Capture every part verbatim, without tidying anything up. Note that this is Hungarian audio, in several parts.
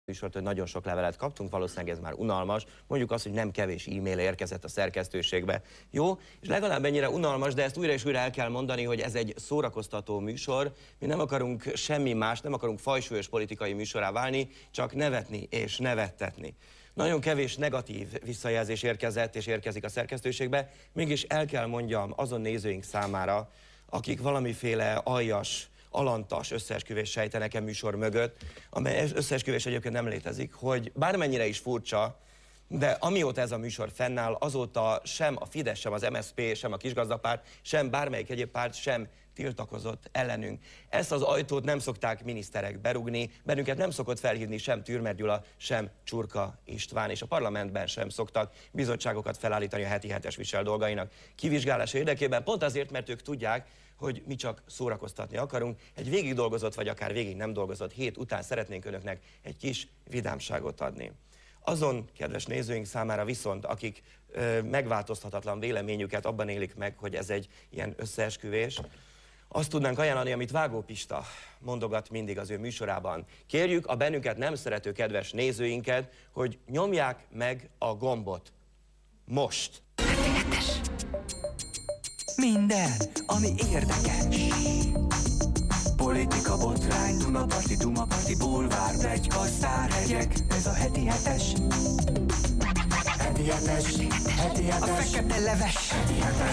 műsort, hogy nagyon sok levelet kaptunk, valószínűleg ez már unalmas, mondjuk azt, hogy nem kevés e-mail érkezett a szerkesztőségbe. Jó, és legalább ennyire unalmas, de ezt újra és újra el kell mondani, hogy ez egy szórakoztató műsor, mi nem akarunk semmi más, nem akarunk fajsúlyos politikai műsorrá válni, csak nevetni és nevettetni. Nagyon kevés negatív visszajelzés érkezett és érkezik a szerkesztőségbe, mégis el kell mondjam azon nézőink számára, akik valamiféle aljas, alantas összeesküvés sejtenek e műsor mögött, amely összeesküvés egyébként nem létezik, hogy bármennyire is furcsa, de amióta ez a műsor fennáll, azóta sem a Fidesz, sem az em es zé pé, sem a kisgazdapárt, sem bármelyik egyéb párt sem tiltakozott ellenünk. Ezt az ajtót nem szokták miniszterek berugni, bennünket nem szokott felhívni sem Türmer Gyula, sem Csurka István, és a parlamentben sem szoktak bizottságokat felállítani a heti hetes visel dolgainak kivizsgálása érdekében, pont azért, mert ők tudják, hogy mi csak szórakoztatni akarunk. Egy végig dolgozott, vagy akár végig nem dolgozott hét után szeretnénk önöknek egy kis vidámságot adni. Azon kedves nézőink számára viszont, akik ö, megváltoztathatlan véleményüket abban élik meg, hogy ez egy ilyen összeesküvés, azt tudnánk ajánlani, amit Vágó Pista mondogat mindig az ő műsorában. Kérjük a bennünket nem szerető kedves nézőinket, hogy nyomják meg a gombot. Most! Történetes! Minden, ami érdekes! Politika, botrány, Dunaparti, Dumaparti, bulvár, pletyka, sztárhegyek. Ez a heti hetes. Heti hetes, heti hetes. A fekete leves. Heti hetes.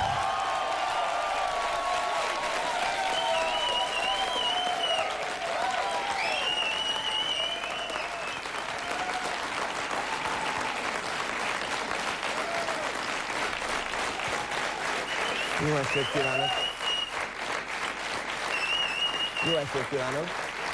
Jó estét kívánok! Jó estét kívánok!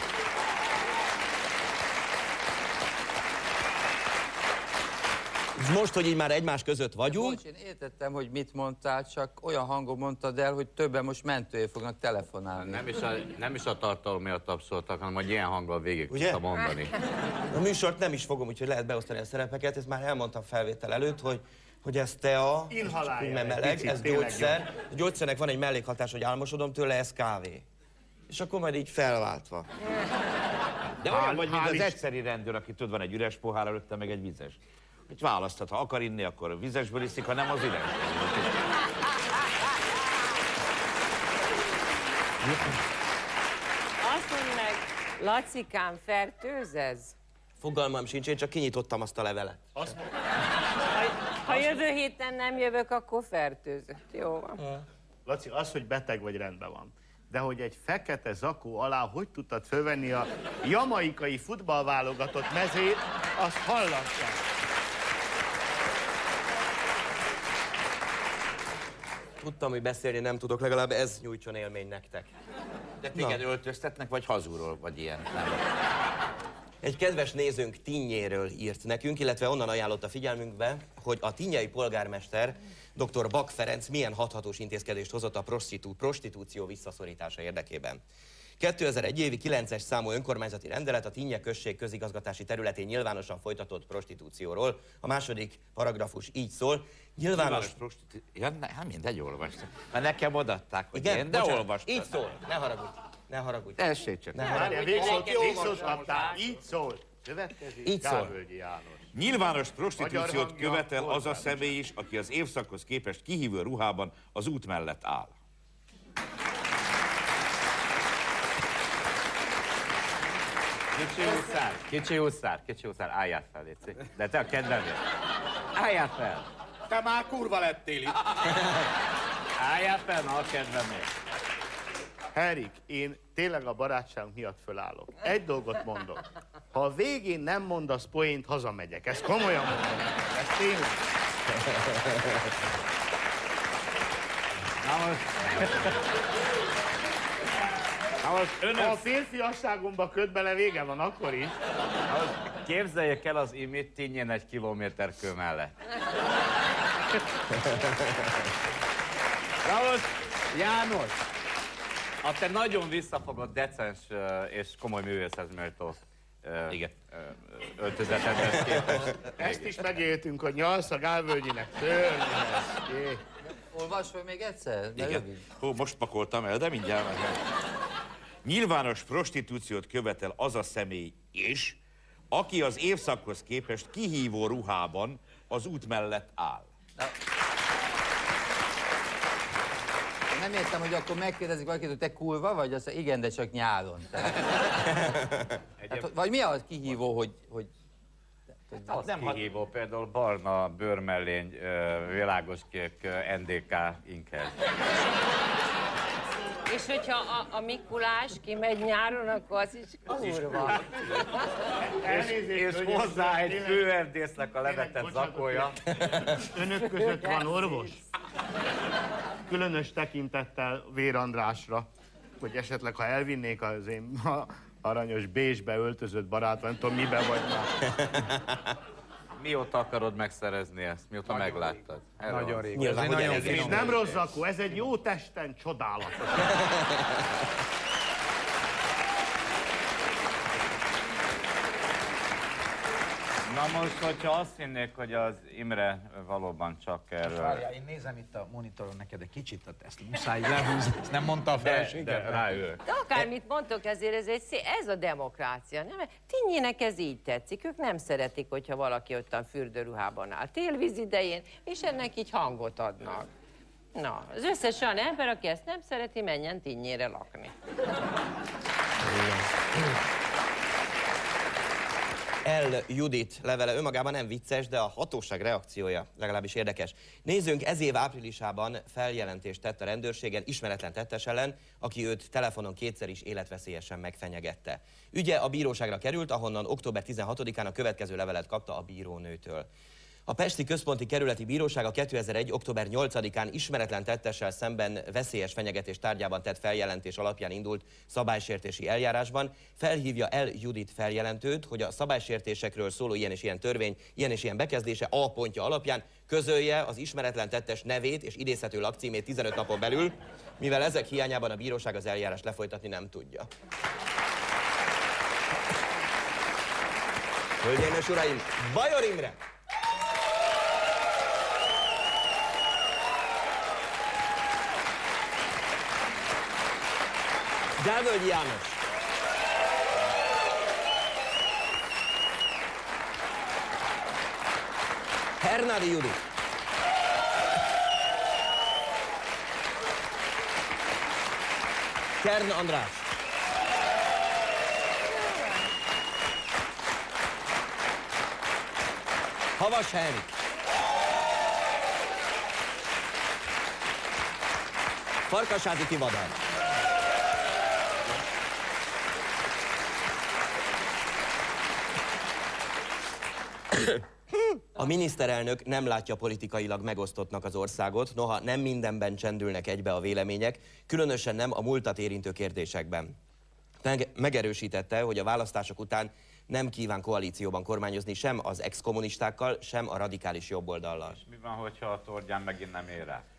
Most, hogy így már egymás között vagyunk... Bocs, én értettem, hogy mit mondtál, csak olyan hangon mondtad el, hogy többen most mentőért fognak telefonálni. Nem is a, nem is a tartalom miatt tapsoltak, hanem hogy ilyen hanggal végig tudtam mondani. A műsort nem is fogom, úgyhogy lehet beosztani a szerepeket, ezt már elmondtam felvétel előtt, hogy hogy ez tea, meleg, ez gyógyszer. A gyógyszernek van egy mellékhatás, hogy álmosodom tőle, ez kávé. És akkor majd így felváltva. De olyan vagy, mint az egyszeri rendőr, aki tudod, van egy üres pohár előtte, meg egy vizes. Hogy választhat, ha akar inni, akkor vizesből iszik, ha nem, az üres. Azt mondd meg, Lacikám, fertőzez? Fogalmam sincs, én csak kinyitottam azt a levelet. Azt ha jövő héten nem jövök, akkor fertőzött. Jó van. Laci, az, hogy beteg vagy, rendben van. De hogy egy fekete zakó alá hogy tudtad fölvenni a jamaikai futballválogatott mezét, azt hallattam. Tudtam, hogy beszélni nem tudok, legalább ez nyújtson élmény nektek. De téged öltöztetnek, vagy hazulról, vagy ilyen? Nem. Egy kedves nézőnk Tinnyéről írt nekünk, illetve onnan ajánlott a figyelmünkbe, hogy a tinnyei polgármester, dr. Bak Ferenc milyen hathatós intézkedést hozott a prostitú prostitúció visszaszorítása érdekében. kétezer-egy évi kilences számú önkormányzati rendelet a Tinnye község közigazgatási területén nyilvánosan folytatott prostitúcióról. A második paragrafus így szól. Nyilvános... prostitúció... Ja, ne, hát mindegy, olvastam. Mert nekem odatták, hogy igen, én, de bocsánat, olvastam. így szól, ne haragudj, ne haragudj. Tessék csak. Ne haragudj. Végszót, végszót kaptál, így szól. Következik Kárvölgyi János. Nyilvános prostitúciót követel az a személy is, aki az évszakhoz képest kihívő ruhában az út mellett áll. Kicsi úszár, kicsi úszár, kicsi úszár, álljál fel, légy. De te a kedvemért. Álljál fel. Te már kurva lettél itt. Álljál fel, na a kedvemért. Herik, én tényleg a barátságunk miatt fölállok. Egy dolgot mondok. Ha a végén nem mondasz poént, hazamegyek. Ezt komolyan mondom. Ez tényleg. Na most... Na most önök... Ha a férfiasságomba köt bele, vége van, akkor is. Na most képzeljék el az imét Tinnyén egy kilométer kő mellett. Na most, János, a te nagyon visszafogott, decens és komoly művészhez méltó öltözetedhez képest. Ezt is megéltünk, hogy nyalsz a Gálvölgyinek. Törni. Olvasd fel még egyszer? Igen. Hú, most pakoltam el, de mindjárt meg. Nyilvános prostitúciót követel az a személy is, aki az évszakhoz képest kihívó ruhában az út mellett áll. Nem értem, hogy akkor megkérdezik valakit, hogy te kurva vagy, azt mondja, igen, de csak nyáron. Tehát, vagy mi az kihívó, hogy... hogy Az nem kihívó, például barna bőrmellény, világoskék, en dé ká inkhez. És hogyha a, a Mikulás kimegy nyáron, akkor az is kurva. És hozzá egy főerdésznek a levetett zakója. Önök között van orvos? Különös tekintettel Vér Andrásra, hogy esetleg ha elvinnék az én aranyos bézsbe öltözött barát, nem tudom miben vagy már. Mióta akarod megszerezni ezt? Mióta nagyon megláttad? Rég. Nagyon rég. Nyilván, hogy elég És nem rossz zakó, ez egy jó testen csodálatos. Na most, hogyha azt hinnék, hogy az Imre valóban csak erről... Várjál, én nézem itt a monitoron neked egy kicsit, ezt muszáj lehúzni, ezt nem mondta a feleséged? De, de ráülök. De akármit mondtok, ezért ez, egy szé- ez a demokrácia, nem? Tinnyének ez így tetszik. Ők nem szeretik, hogyha valaki ottan fürdőruhában áll télvíz idején, és ennek így hangot adnak. Na, az összes olyan ember, aki ezt nem szereti, menjen Tinnyére lakni. El Judit levele önmagában nem vicces, de a hatóság reakciója legalábbis érdekes. Nézzünk, ez év áprilisában feljelentést tett a rendőrségen ismeretlen tettes ellen, aki őt telefonon kétszer is életveszélyesen megfenyegette. Ügye a bíróságra került, ahonnan október tizenhatodikán a következő levelet kapta a bírónőtől. A Pesti Központi Kerületi Bíróság a kétezer-egy. október nyolcadikán ismeretlen tettessel szemben veszélyes fenyegetés tárgyában tett feljelentés alapján indult szabálysértési eljárásban felhívja El Judit feljelentőt, hogy a szabálysértésekről szóló ilyen és ilyen törvény, ilyen és ilyen bekezdése A pontja alapján közölje az ismeretlen tettes nevét és idézhető lakcímét tizenöt napon belül, mivel ezek hiányában a bíróság az eljárást lefolytatni nem tudja. Hölgyeim és uraim, Bajor Imre! Gávölgyi János. Hernádi Judit. Kern András. Havas Henrik. Farkasádi Tivadar. A miniszterelnök nem látja politikailag megosztottnak az országot, noha nem mindenben csendülnek egybe a vélemények, különösen nem a múltat érintő kérdésekben. Meg megerősítette, hogy a választások után nem kíván koalícióban kormányozni sem az ex-kommunistákkal, sem a radikális jobboldallal. És mi van, hogyha a Tordján megint nem ér rá?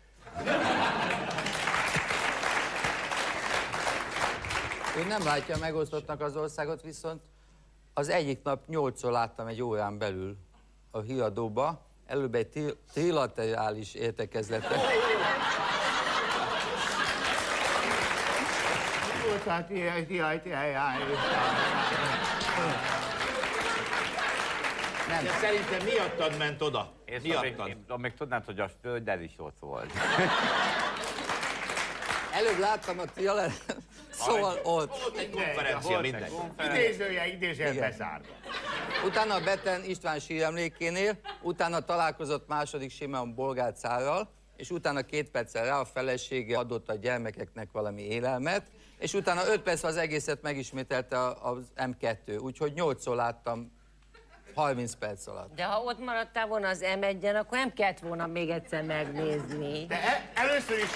Ő nem látja megosztottnak az országot, viszont az egyik nap nyolcszor láttam egy órán belül a híradóba, előbb egy trilaterális értekezletet. Nem. De szerintem miattad ment oda? És miattad. még, még tudnád, hogy a földed is ott volt. Előbb láttam a trilaterális, szóval ott. Volt egy konferencia, mindegy. Idézője, idézője bezárva. Utána a Beten István síremlékénél, utána találkozott második Simon bolgár cárral, és utána két perccel rá a felesége adott a gyermekeknek valami élelmet, és utána öt perc az egészet megismételte az em kettő, úgyhogy nyolcszor láttam harminc perc alatt. De ha ott maradtál volna az em egyen, akkor nem kellett volna még egyszer megnézni. De el, először is...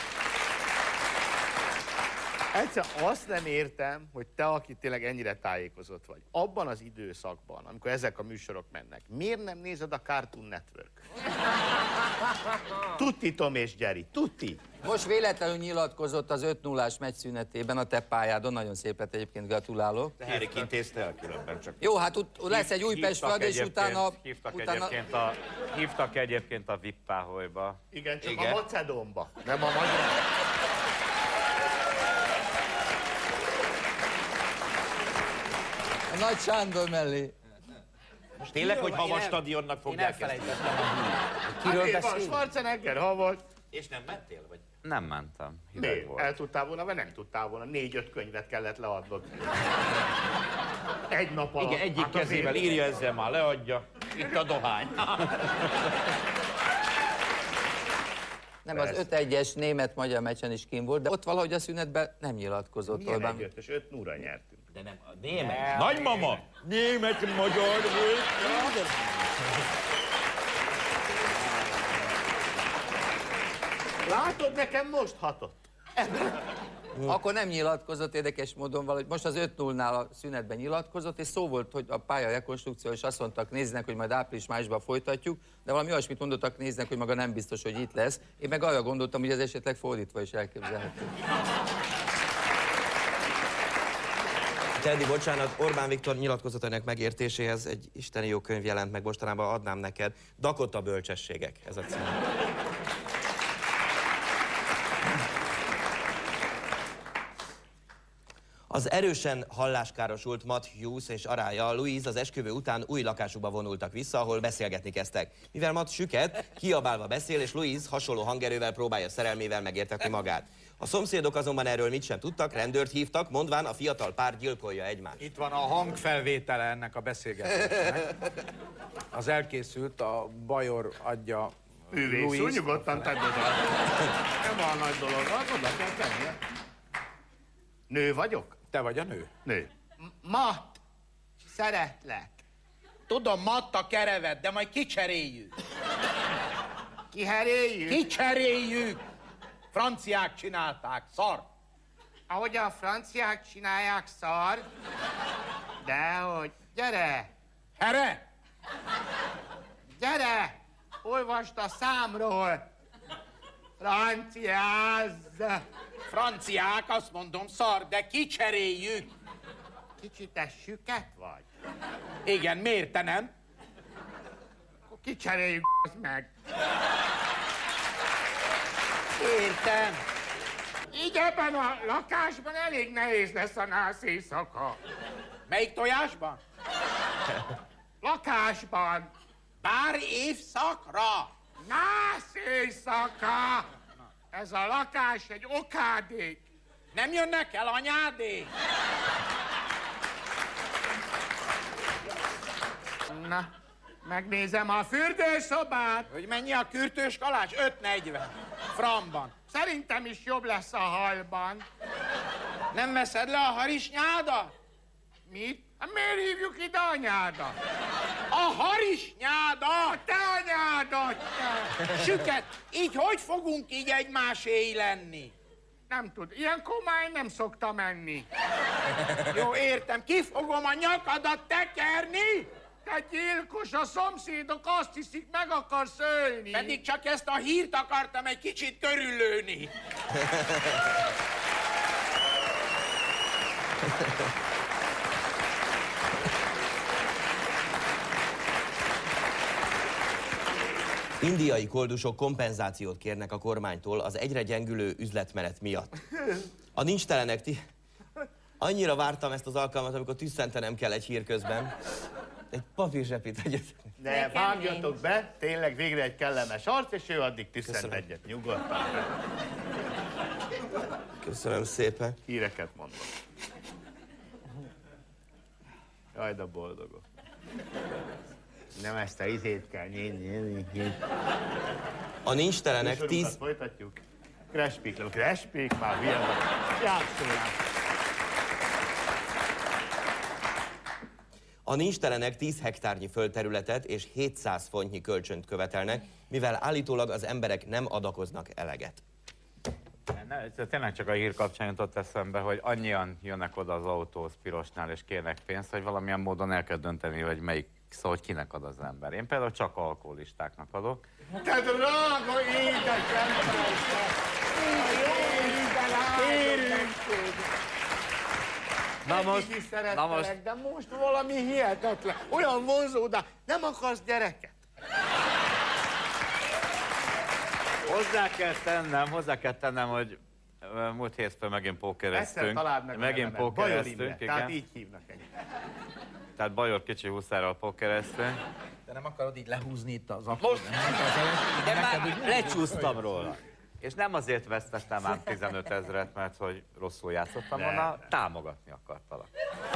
Egyszer azt nem értem, hogy te, aki tényleg ennyire tájékozott vagy, abban az időszakban, amikor ezek a műsorok mennek, miért nem nézed a Cartoon Network? Tuti, Tom és Jerry, tuti! Most véletlenül nyilatkozott az öt nullás meccs szünetében a te pályádon, nagyon szép lett egyébként, gratulálok. De Henrik intézte el különben csak. Jó, hát ut- lesz egy Újpest-Frad, és utána... Hívtak, utána... Egyébként a, hívtak egyébként a Vippáholyba. Igen, csak Igen. a Macedónba, nem a magyar. A Nagy Sándor mellé. Most tényleg, hogy Havas stadionnak Én fogják ezt? elfelejtettem a hírt. Kiről beszél? Van Schwarzenegger, Havas. És nem mentél, vagy? Nem mentem, hideg Miért? volt. El tudtál volna, vagy nem tudtál volna? Négy-öt könyvet kellett leadnod. Egy nap alatt. Igen, egyik Hát kezével azért- írja, ezzel már leadja. Itt a dohány. Nem, az öt egyes német-magyar meccsen is kín volt, de ott valahogy a szünetben nem nyilatkozott. Milyen Orbán. egyötös? öt nulla nyertünk. De nem, a német. Nagymama! Német-magyar volt. Látod, nekem most hatott. Akkor nem nyilatkozott érdekes módon valahogy. Most az öt nullnál a szünetben nyilatkozott, és szó volt, hogy a pálya rekonstrukció, és azt mondtak, néznek, hogy majd április-májusban folytatjuk, de valami olyasmit mondottak, néznek, hogy maga nem biztos, hogy itt lesz. Én meg arra gondoltam, hogy ez esetleg fordítva is elképzelhető. Teddy, bocsánat, Orbán Viktor nyilatkozatának megértéséhez egy isteni jó könyv jelent meg mostanában, adnám neked. Dakota bölcsességek, ez a cím. Az erősen halláskárosult Matt Hughes és arája Louise az esküvő után új lakásukba vonultak vissza, ahol beszélgetni kezdtek. Mivel Matt süket, kiabálva beszél, és Louise hasonló hangerővel próbálja szerelmével megértetni magát. A szomszédok azonban erről mit sem tudtak, rendőrt hívtak, mondván a fiatal pár gyilkolja egymást. Itt van a hangfelvétele ennek a beszélgetésnek. Az elkészült, a Bajor adja Művész, úgy Louise. nyugodtan tedd oda. Nem a nagy dolog, az oda kell tenni. Nő vagyok? Te vagy a nő? Nő. Matt, szeretlek. Tudom, Matt a kerevet, de majd kicseréljük. Kiheréljük? Kicseréljük! Franciák csinálták, szar. Ahogy a franciák csinálják, szar. Dehogy. Gyere! Here! Gyere! Olvasd a számról. Franciázz! Franciák, azt mondom, szar, de kicseréljük. Kicsit te süket vagy? Igen, miért te nem? Akkor kicseréljük meg. Értem. Így ebben a lakásban elég nehéz lesz a nász éjszaka. Melyik tojásban? Lakásban. Pár évszakra. Nász éjszaka. Ez a lakás egy okádék. Nem jönnek el anyádék? Na, megnézem a fürdőszobát. Hogy mennyi a kürtős kalács? öt negyven. Framban. Szerintem is jobb lesz a halban. Nem veszed le a harisnyádat? Mit? Hát miért hívjuk ide anyádat? A harisnyádat! Te anyádat! Süket, így hogy fogunk így egymáséi lenni? Nem tud, ilyenkor már én nem szoktam menni. Jó, értem, kifogom a nyakadat tekerni? Te gyilkos, a szomszédok azt hiszik, meg akarsz ölni. Pedig csak ezt a hírt akartam egy kicsit körüllőni. Indiai koldusok kompenzációt kérnek a kormánytól az egyre gyengülő üzletmenet miatt. A nincstelenek ti... Annyira vártam ezt az alkalmat, amikor tüsszentenem kell egy hír közben. Egy papírzsepit egyet. De vágjatok be, tényleg végre egy kellemes arc, és ő addig tüsszent Köszönöm. egyet, nyugodtan. Köszönöm szépen. Híreket mondom. Jaj, de boldogok. Nem ezt a izét kell nyílni. A nincstelenek Műsorunkat tíz... folytatjuk. Crashpik, crashpik, már hülye vagy. Játszolás. A nincstelenek tíz hektárnyi földterületet és hétszáz fontnyi kölcsönt követelnek, mivel állítólag az emberek nem adakoznak eleget. Ne, ez tényleg csak a hír kapcsán jutott eszembe, hogy annyian jönnek oda az autóhoz Pirosnál és kérnek pénzt, hogy valamilyen módon el kell dönteni, hogy melyik, szóval hogy kinek ad az ember. Én például csak alkoholistáknak adok. Te drága édesem! Jó Isten, Na most, is na szerettelek, most, de most valami hihetetlen. Olyan vonzó, de nem akarsz gyereket? hozzá kell tennem, hozzá kell tennem, hogy ö, múlt hétfőn megint Egyszer pókereztünk. találd meg a Megint nevemet. Bajor Imre, pókereztünk, tehát igen. így hívnak engem. Tehát Bajor kicsi huszárral pokeresztő. De nem akarod így lehúzni itt az apot? De már lecsúsztam róla. És nem azért vesztettem ám tizenöt ezret, mert hogy rosszul játszottam volna, támogatni akartalak.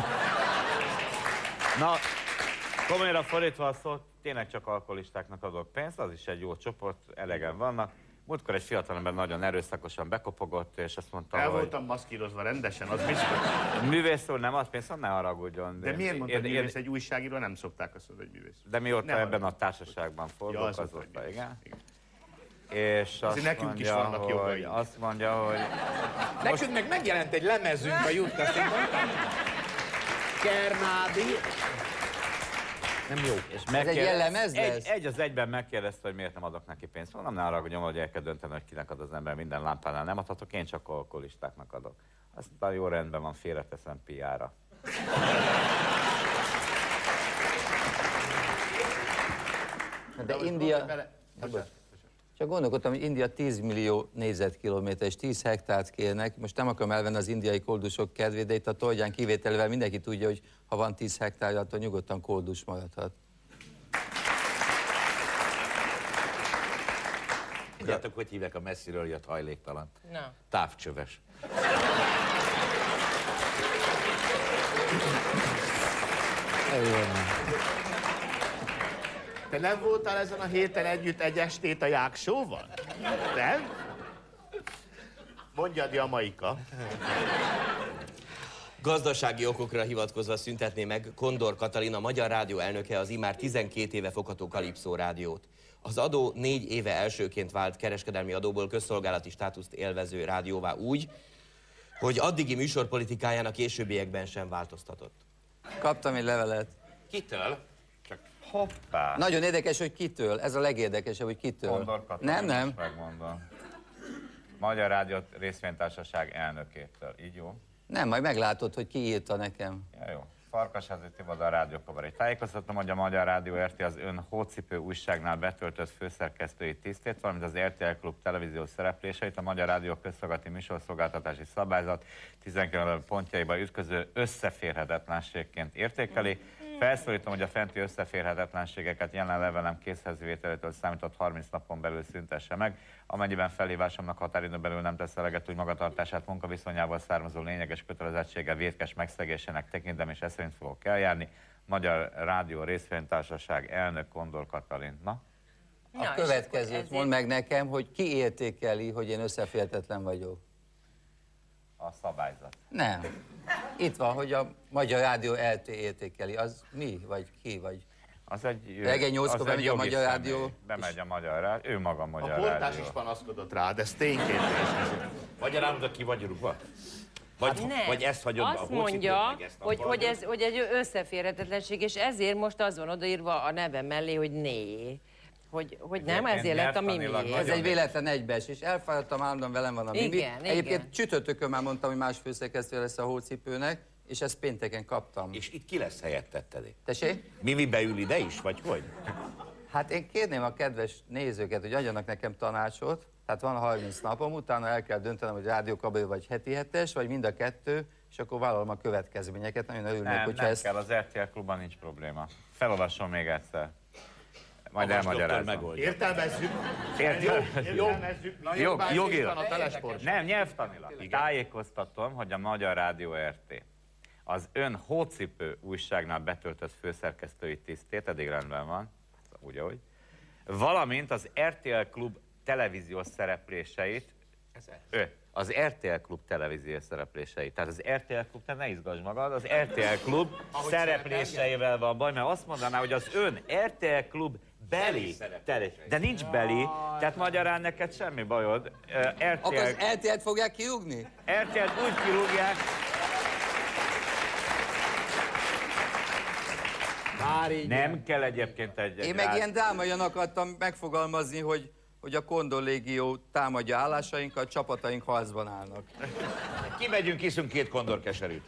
Na, komolyra fordítva a szót, tényleg csak alkoholistáknak adok pénzt, az is egy jó csoport, elegen vannak. Múltkor egy fiatalember nagyon erőszakosan bekopogott, és azt mondta, El hogy... voltam maszkírozva rendesen, az biztos. Művész úr nem ad pénzt, ne haragudjon. De miért mondta, hogy művész egy újságíró, nem szokták azt mondani, hogy művész. De mióta Nem ebben arra. a társaságban forgok, Ja, azóta, azóta, igen. igen. És azt nekünk mondja, is vannak hogy, jogaink. azt mondja, hogy Nekünk meg megjelent egy lemezünk a Jutkaszínban. Kernádi. Nem jó. és Ez egy ilyen lemez egy, lesz? egy az egyben megkérdezte, hogy miért nem adok neki pénzt. Mondom, ne haragudjon, hogy el kell dönteni, hogy kinek ad az ember, minden lámpánál nem adhatok, én csak alkoholistáknak adok. Aztán jó, rendben van, félreteszem pé er-ra. De India... Csak gondolkodtam, hogy India tíz millió négyzetkilométer és tíz hektárt kérnek. Most nem akarom elvenni az indiai koldusok kedvét, de itt a Tolgyán kivételével mindenki tudja, hogy ha van tíz hektárja, attól nyugodtan koldus maradhat. Tudjátok, hogy hívják a messziről jött hajléktalan? Na. Távcsöves. Te nem voltál ezen a héten együtt egy estét a Jáksóval? Nem? Mondjad, Jamaika. Gazdasági okokra hivatkozva szüntetné meg Kondor Katalin, a Magyar Rádió elnöke, az immár tizenkét éve fogható Kalipszó rádiót. Az adó négy éve elsőként vált kereskedelmi adóból közszolgálati státuszt élvező rádióvá úgy, hogy addigi műsorpolitikájának későbbiekben sem változtatott. Kaptam egy levelet. Kitől? Csak hoppá! Nagyon érdekes, hogy kitől. Ez a legérdekesebb, hogy kitől. Kondor Katalin, Nem, nem. most megmondom. Magyar Rádió részvénytársaság elnökétől, így jó? Nem, majd meglátod, hogy ki írta nekem. Ja, jó. Farkasházi Tibor, a rádiókabaré. Tájékoztatom, hogy a Magyar Rádió er té az ön hócipő újságnál betöltött főszerkesztői tisztét, valamint az er té el Klub televíziós szerepléseit a Magyar Rádió közszolgálati műsorszolgáltatási szabályzat tizenkilenc pontjaiba ütköző összeférhetetlenségként értékeli. Felszólítom, hogy a fenti összeférhetetlenségeket jelen levelem készhezvételétől számított harminc napon belül szüntesse meg, amennyiben felhívásomnak határidőn belül nem tesz eleget, úgy magatartását munkaviszonyával származó lényeges kötelezettsége vétkes megszegésének tekintem, és ez szerint fogok eljárni. Magyar Rádió részvénytársaság elnök Kondor Katalin. Na? A Na, és következőt akkor mondd meg nekem, hogy ki értékeli, hogy én összeférhetetlen vagyok. A szabályzat. Nem. Itt van, hogy a Magyar Rádió er té értékeli. Az mi, vagy ki, vagy... Az egy, Reggel nyolckor az egy bemegy a jogi Magyar személy. Rádió, Bemegy a Magyar Rádió, ő maga a A Magyar portás Rádió. is panaszkodott rád, ez tényként. Magyarán oda ki vagy rúgva? Vagy, Hát nem. vagy ezt hagyod a azt hócipőt, mondja, meg ezt a hogy, hogy, baldot? ez, hogy egy összeférhetetlenség, és ezért most az van odaírva a neve mellé, hogy né. Hogy, hogy nem, Egyébként ezért lett a nyelvtanilag Mimi. Ez nagyon egy véletlen egybees, és elfáradtam állandóan, velem van a Mimi. Igen, Egyébként igen. csütörtökön már mondtam, hogy más főszerkesztő lesz a hócipőnek, és ezt pénteken kaptam. És itt ki lesz helyetted, Teddy? Tessék? Mimi beül ide is, vagy hogy? Hát én kérném a kedves nézőket, hogy adjanak nekem tanácsot. Tehát van harminc napom, utána el kell döntenem, hogy rádiókabaré vagy heti hetes, vagy mind a kettő, és akkor vállalom a következményeket. Nagyon örülnék, Nem, hogyha nem ezt... kell, az er té el Klubban nincs probléma. Felolvasom még egyszer. Majd Magas doktor elmagyarázom. megoldja. Értelmezzük. Értem? Értelmezzük. Jog, jogilag. A telesport. Nem, nyelvtanilag. Tájékoztatom, hogy a Magyar Rádió er té az ön hócipő újságnál betöltött főszerkesztői tisztét, eddig rendben van, úgy ahogy, valamint az er té el Klub televíziós szerepléseit, ő, az er té el Klub televíziós szerepléseit, tehát az er té el Klub, te ne izgasd magad, az er té el Klub szerepléseivel van baj, mert azt mondaná, hogy az ön er té el Klub beli, tele, de nincs beli, tehát magyarán neked semmi bajod. er té el, Akkor az er té el-t fogják kirúgni? er té el-t úgy kirúgják, nem kell egyébként egy... egy Én meg rád- ilyen drámaian akartam megfogalmazni, hogy, hogy a Kondor Légió támadja állásainkat, csapataink harcban állnak. Kimegyünk, iszunk két kondorkeserűt.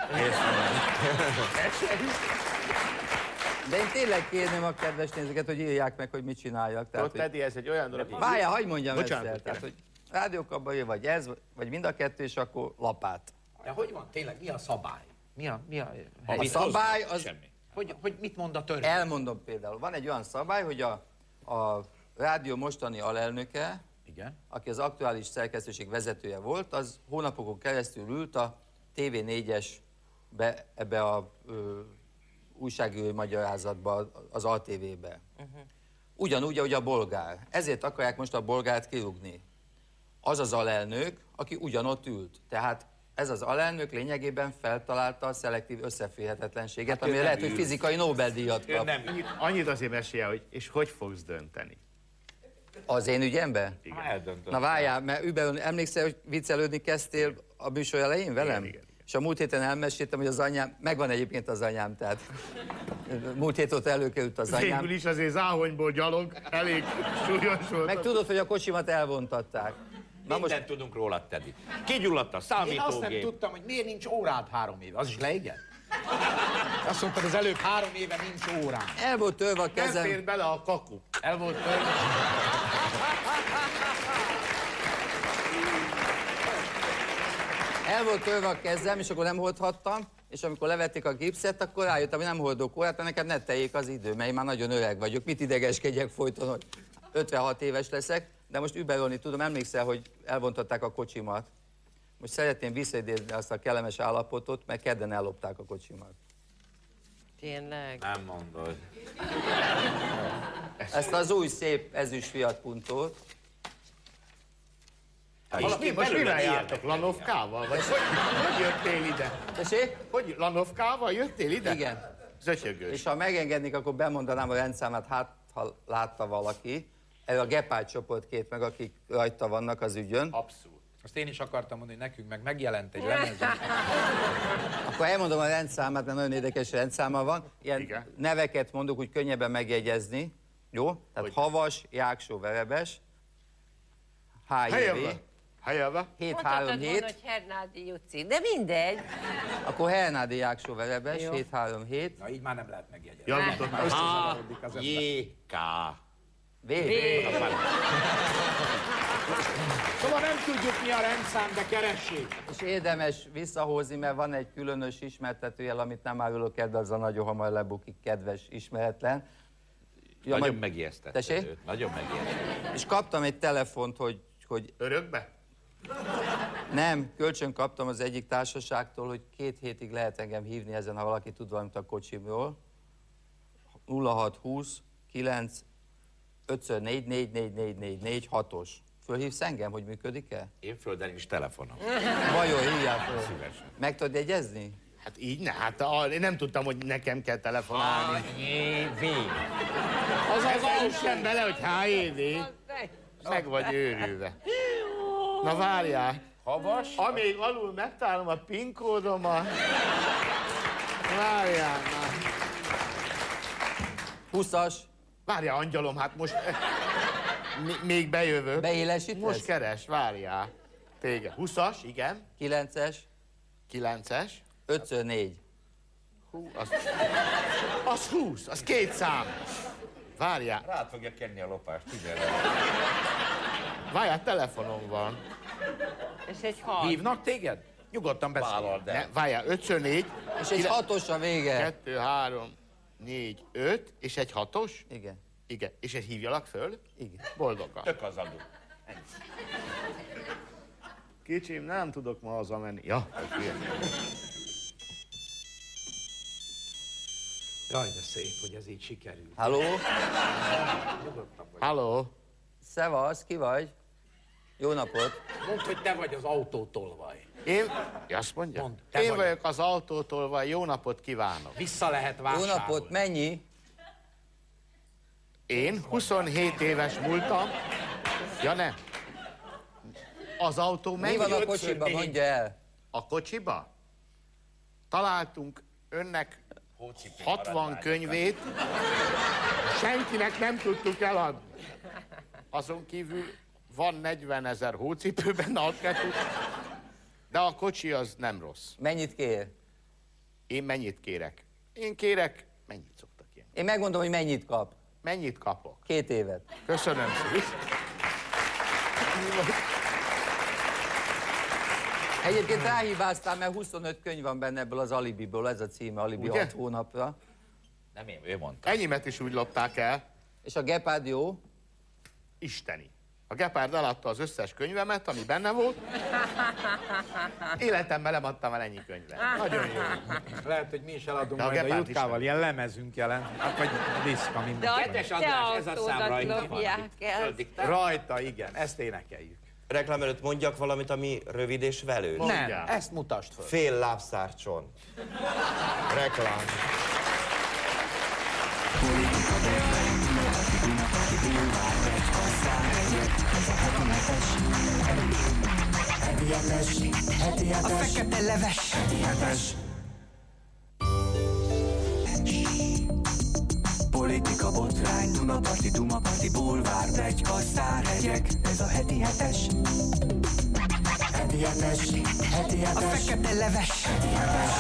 De én tényleg kérném a kedves nézőket, hogy írják meg, hogy mit csináljak. Tehát, Ott, hogy... Teddy, ez egy olyan dolog, hogy... Várjál, hagyd mondjam Bocsánat, ezt el. Tehát, hogy rádiókabaré vagy ez, vagy mind a kettő, és akkor lapát. De hogy van tényleg, mi a szabály? Mi a, mi a A szabály az... Semmi. Hogy, hogy mit mond a törvény? Elmondom például. Van egy olyan szabály, hogy a, a rádió mostani alelnöke, Igen. aki az aktuális szerkesztőség vezetője volt, az hónapokon keresztül ült a té vé négyesbe, ebbe a ö, újságírói magyarázatba, az á té vé-be. Uh-huh. Ugyanúgy, ahogy a bolgár. Ezért akarják most a bolgárt kirúgni. Az az alelnök, aki ugyanott ült. Tehát ez az alelnök lényegében feltalálta a szelektív összeférhetetlenséget, hát amire lehet, ült. hogy fizikai Nobel-díjat kap. Nem. Annyit azért mesélj, hogy és hogy fogsz dönteni? Az én ügyemben? Igen. Na várjál, mert Überön, emlékszel, hogy viccelődni kezdtél a műsor elején velem? Igen, igen, igen. És a múlt héten elmeséltem, hogy az anyám, megvan egyébként az anyám, tehát múlt hét óta előkerült az anyám. Végül is azért Záhonyból gyalog elég súlyos volt. Meg tudod, hogy a kocsimat elvontatták. Na most mindent tudunk róla, Teddy. Kigyulladt a számítógép. Én azt nem tudtam, hogy miért nincs órád három éve. Az is leégett? Azt mondtad, az előbb három éve nincs órám. El volt törve a Nem kezem. fér bele a kaku. El volt törve. El volt törve a kezem, és akkor nem hordhattam, és amikor levették a gipszet, akkor rájöttem, hogy nem hordok órát, mert nekem ne teljék az idő, mert én már nagyon öreg vagyok. Mit idegeskedjek folyton, hogy ötvenhat éves leszek, de most überölni tudom, emlékszel, hogy elvontatták a kocsimat. Most szeretném visszaidézni azt a kellemes állapotot, mert kedden ellopták a kocsimat. Tényleg? Nem mondod. Ezt az új szép ezüst Fiat Puntót. És mi, most mivel jártok? Lanovkával? Vagy hogy, hogy jöttél ide? Tessék? Hogy Lanovkával jöttél ide? Igen. Zötyögős. És ha megengednék, akkor bemondanám a rendszámát, hát ha látta valaki. Ez a Gepárd csoportkét meg, akik rajta vannak az ügyön. Abszolút. Azt én is akartam mondani, hogy nekünk meg megjelent egy lemez. Akkor elmondom a rendszámát, mert nagyon érdekes rendszáma van. Ilyen Igen. neveket mondok, úgy könnyebben megjegyezni. Jó? Tehát Hogy? Havas, Jáksó, Verebes, há jé vé, Helyelve. Helyelve. hét három Mondhatod volna, hét, hogy Hernádi Juci, de mindegy. akkor Hernádi Jáksó, Verebes, Jó. hét három hét, Na így már nem lehet megjegyezni. Javítottam. Összezavarodik az ember. J K. V. Szóval nem tudjuk mi a rendszám, de keressék. És érdemes visszahozni, mert van egy különös ismertetőjel, amit nem árulok el, de az a nagyon hamar lebukik, kedves ismeretlen. Ja, Nagyon majd- megijesztette Tessék? őt. Nagyon megijesztette. És kaptam egy telefont, hogy, hogy Örökbe? nem, kölcsön kaptam az egyik társaságtól, hogy két hétig lehet engem hívni ezen, ha valaki tud valamit a kocsimról. nulla hat húsz kilenc öt négy négy négy négy négy négy hatos. Fölhívsz engem, hogy működik-e? Én földen is telefonom. Vajon hívjál föl. Szívesen. Meg tudod jegyezni? Hát így ne, hát a, én nem tudtam, hogy nekem kell telefonálni. Az az alsem bele, hogy há jé vé. Meg vagy őrülve. Na várjál. Havas? Amíg alul megtalálom a PIN kódomat. Várjál már. húszas. Várjál, angyalom, hát most... Mi- Még bejövök. Beélesítesz? Most keres, várjál. Téged. húszas, igen. kilences. kilences. öt négy. Hú, az... Az húsz, az két szám. Várjál, Rád fogja kenni a lopást, figyelj. várjál, telefonom van. És egy hal. Hívnak téged? Nyugodtan beszélj. Vállald el. Ne, várjál, ötszörnégy. És egy hatos a vége. Kettő, három, négy, öt, és egy hatos? Igen. Igen. És egy hívjalak föl? Igen. Boldogan. Tök az adó. Kicsim, nem tudok ma hazamenni. Ja, oké. Jaj, de szép, hogy ez így sikerült. Halló? Halló? Szevasz, ki vagy? Jó napot. Mondd, hogy te vagy az autótolvaj. Én... Ja, azt mondja? Mondd, te Én vagy. vagyok az autótól, vagy jó napot kívánok. Vissza lehet Jó vásárolni. napot, mennyi? Én huszonhét éves múltam. Ja, nem. Az autó Mi mennyi? van a Ötször kocsiban, négy. mondja el. A kocsiba? Találtunk önnek hatvan könyvét, senkinek nem tudtuk eladni. Azon kívül van negyvenezer hócipő benne, azt kell tudni. De a kocsi az nem rossz. Mennyit kér? Én mennyit kérek? Én kérek, mennyit szoktak ilyen? Én megmondom, hogy mennyit kap. Mennyit kapok? Két évet. Köszönöm szépen. Egyébként ráhibáztál, mert huszonöt könyv van benne ebből az Alibiból, ez a címe, Alibi Ugye? hat hónapra. Nem én, ő mondta. Enyémet is úgy lopták el. És a gepárd jó? Isteni. A gepárd eladta az összes könyvemet, ami benne volt. Életemben nem adtam el ennyi könyvet. Nagyon jó. Lehet, hogy mi is eladunk De a majd a gepárd is Jutkával, nem. ilyen lemezünk jelen. Hát vagy diszka, De minden. a Kedves te András, ez a szám autódat rajta van. lopják el. Rajta, igen, ezt énekeljük. Reklám előtt mondjak valamit, ami rövid és velős. Mondjál. Nem, ezt mutasd föl. Fél lábszárcsont. Reklám. Heti hetes, heti hetes, a fekete leves. Heti hetes. Politika botrány, Dunaparti, Dumaparti, bulvár, pletyka, sztárhegyek. Ez a heti hetes. Heti hetes, heti hetes, a fekete leves. Heti hetes.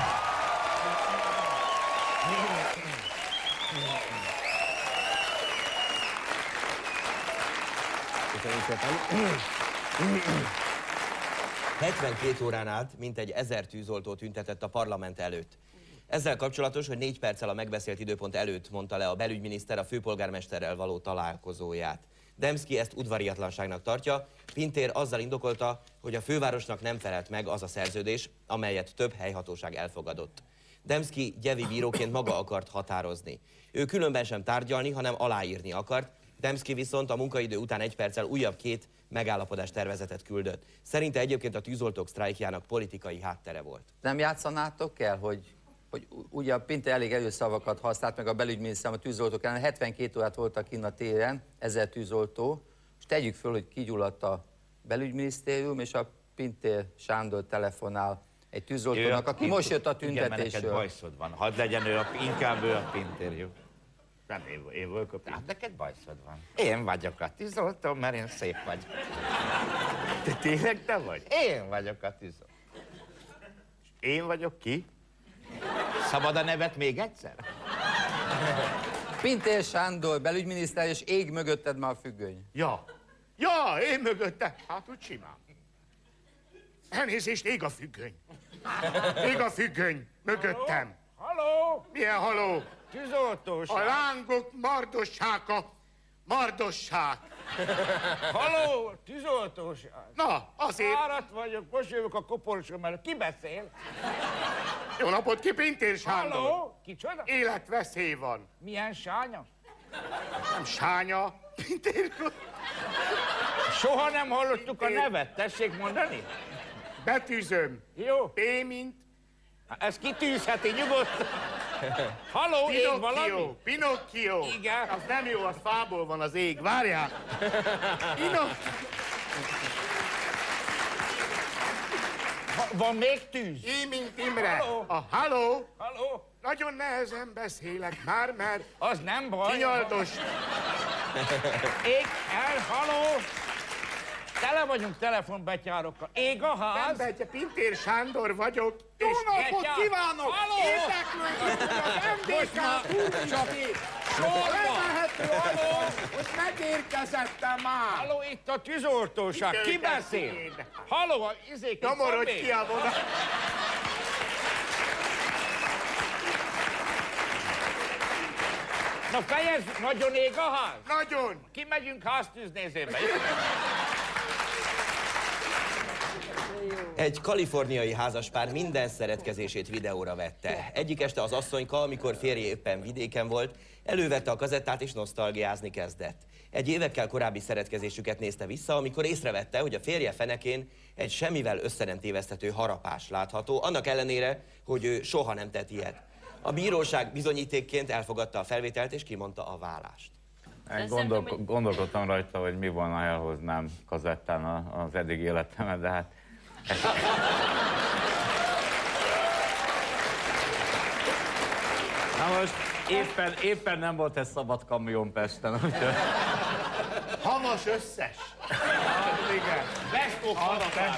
hetvenkét órán át mintegy ezer tűzoltó tüntetett a parlament előtt. Ezzel kapcsolatos, hogy négy perccel a megbeszélt időpont előtt mondta le a belügyminiszter a főpolgármesterrel való találkozóját. Demszky ezt udvariatlanságnak tartja, Pintér azzal indokolta, hogy a fővárosnak nem felelt meg az a szerződés, amelyet több helyhatóság elfogadott. Demszky gyevi bíróként maga akart határozni. Ő különben sem tárgyalni, hanem aláírni akart, Demszky viszont a munkaidő után egy perccel újabb két megállapodás tervezetet küldött. Szerinte egyébként a tűzoltók sztrájkjának politikai háttere volt. Nem játszanátok el, hogy, hogy ugye a Pintér elég erős szavakat használt, meg a belügyminiszter a tűzoltók ellen, hetvenkét órát voltak kinn a téren, ezer tűzoltó, és tegyük föl, hogy kigyulladt a belügyminisztérium, és a Pintér Sándor telefonál egy tűzoltónak, aki most jött a Igen, mert neked tüntetésről. bajszod van. Hadd legyen ő, a, inkább ő a Pintér, jó? Nem, én, én vagyok a Pintér. Hát neked bajszod van. Én vagyok a tűzoltó, mert én szép vagy. Te tényleg te vagy? Én vagyok a tűzoltó. Én vagyok ki? Szabad a nevet még egyszer? Pintér Sándor belügyminiszter, és ég mögötted már a függöny. Ja. Ja, én mögötte. Hát úgy simán. Elnézést, ég a függöny. Ég a függöny. Mögöttem. Haló? Milyen haló? Tűzoltóság. A lángok mardossága. Mardosság. Haló? Tűzoltóság. Na, azért. Fáradt vagyok, most jövök a koporsó mellett. Ki beszél? Jó napot ki, Pintér Sándor. Halló? Kicsoda? Életveszély van. Milyen sánya? Nem sánya. Pintér... Soha nem hallottuk a nevet, tessék mondani? Betűzöm. Jó. P, mint Ez kitűzheti nyugodtan. Halló, ég Pinocchio. valami? Pinocchio. Igen. Az nem jó, az fából van az ég. Várjál. Pinocchio. Ha, van még tűz? I, mint Imre. Halló. A halló. Halló? Nagyon nehezen beszélek már, mert Az nem baj. kinyaldos. Ég, el, halló? Tele vagyunk telefonbetyárokkal. Ég a ház? Nem Betya, Pintér Sándor vagyok, és Jó napot napot kívánok! Halló! Érdeklődök, hogy az em dé ká túlvisti. Levehető arról, hogy megérkezettem már. Halló, itt a tűzoltóság. Ki beszél? Halló, a izék. Nyomorodj ki a vonat. Na fejezzük, nagyon ég a ház. Nagyon. Kimegyünk háztűznézőbe. Egy kaliforniai házaspár minden szeretkezését videóra vette. Egyik este az asszonyka, amikor férje éppen vidéken volt, elővette a kazettát és nosztalgiázni kezdett. Egy évekkel korábbi szeretkezésüket nézte vissza, amikor észrevette, hogy a férje fenekén egy semmivel össze nem téveszthető harapás látható, annak ellenére, hogy ő soha nem tett ilyet. A bíróság bizonyítékként elfogadta a felvételt és kimondta a vállást. Gondol, gondolkodtam rajta, hogy mi volna, ha elhoznám kazettán az eddig életemet, de hát... Na most éppen, éppen nem volt ez szabad kamion Pesten, úgyhogy... Hamas összes. Igen. Best of harapás.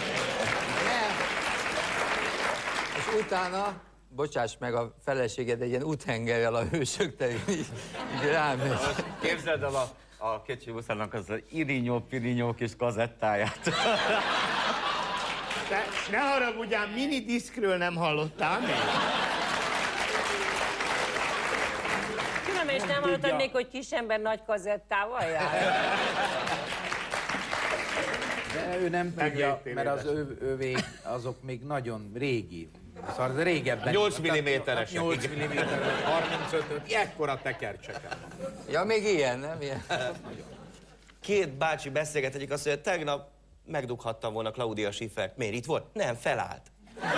És utána, bocsáss meg, a feleséged egy ilyen úthengerrel a hősök terén így, így rámegy. Képzeld el a, a kicsi buszának az irinyó-pirinyó kis kazettáját. De ne haragudjál, mini diszkről nem hallottál még? nem hallottad még, hogy kisember nagy kazettával jár? De ő nem tudja, mert az ő, ővé azok még nagyon régi. Szóval az régebben. nyolc milliméteresek. nyolc milliméteres, harmincöt, ekkora tekercseken. Ja, még ilyen, nem ilyen? Két bácsi beszélget, egyik azt mondja, tegnap megdughattam volna Claudia Schiffert. Miért itt volt? Nem, felállt.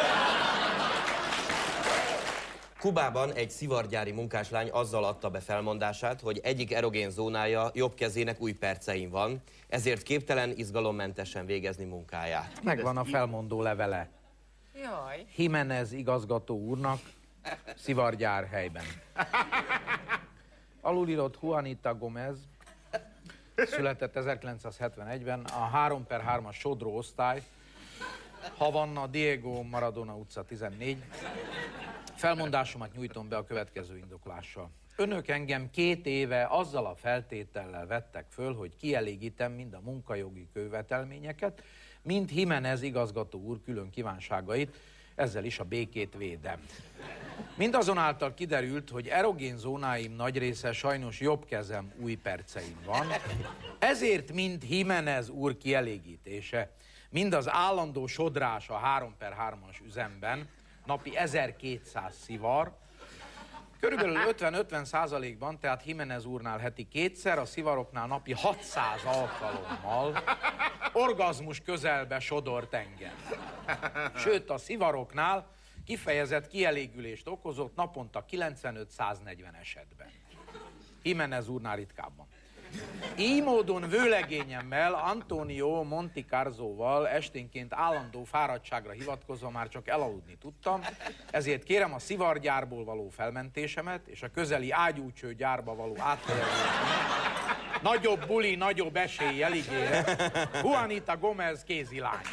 Kubában egy szivargyári munkáslány azzal adta be felmondását, hogy egyik erogén zónája jobb kezének új percein van, ezért képtelen izgalommentesen végezni munkáját. Megvan a felmondó levele. Jaj. Jimenez igazgató úrnak, szivargyár helyben. Alulírott Juanita Gomez, született ezerkilencszázhetvenegyben, a három per hármas sodró osztály, Havanna, Diego Maradona utca tizennégy. Felmondásomat nyújtom be a következő indoklással. Önök engem két éve azzal a feltétellel vettek föl, hogy kielégítem mind a munkajogi követelményeket, mind Jimenez igazgató úr külön kívánságait, ezzel is a békét védem. Mindazonáltal kiderült, hogy erogén zónáim nagy része sajnos jobb kezem új perceim van, ezért mind Jimenez úr kielégítése, mind az állandó sodrás a három per hármas üzemben, napi ezerkétszáz szivar, körülbelül ötven-ötven százalékban, tehát Jimenez úrnál heti kétszer, a szivaroknál napi hatszáz alkalommal orgazmus közelbe sodort engem. Sőt, a szivaroknál kifejezett kielégülést okozott naponta kilencvenöt-száznegyven esetben. Jimenez úrnál ritkábban. Így módon vőlegényemmel, Antonio Monticarzóval esténként állandó fáradtságra hivatkozva már csak elaludni tudtam, ezért kérem a szivargyárból való felmentésemet és a közeli ágyúcső gyárba való áthelyezésemet nagyobb buli, nagyobb eséllyel ígérem. Juanita Gomez kézilány.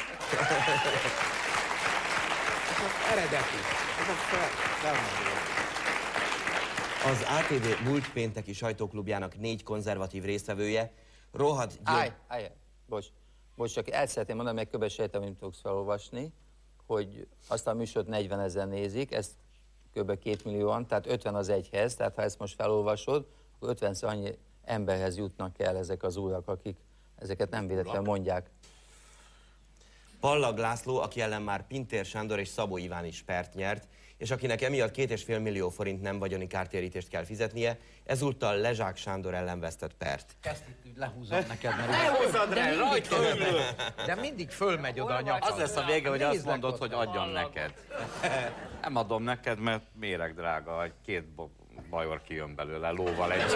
Ez eredeti. Ez a fel, felmondó. Az á té vé múlt pénteki sajtóklubjának négy konzervatív résztvevője rohadt gyilk... Állj, állj, bocs. Bocs, csak el szeretném mondani, meg kb. Sejtem, hogy tudsz felolvasni, hogy azt a műsort negyvenezer nézik, ezt kb. két millióan, tehát ötven az egyhez, tehát ha ezt most felolvasod, akkor ötvenszer annyi emberhez jutnak el ezek az urak, akik ezeket nem véletlenül mondják. Pallag László, aki ellen már Pintér Sándor és Szabó Iván is pert nyert, és akinek emiatt két és fél millió forint nem vagyoni kártérítést kell fizetnie, ezúttal Lezsák Sándor ellen vesztett pert. Ezt itt lehúzom neked, mert... Lehúzod rá, rajta ülő. De mindig fölmegy oda a nyakad. Az lesz a vége, hogy azt Nézlek mondod, ott. hogy adjon neked. Nem adom neked, mert méreg drága, hogy két bajor kijön belőle lóval együtt.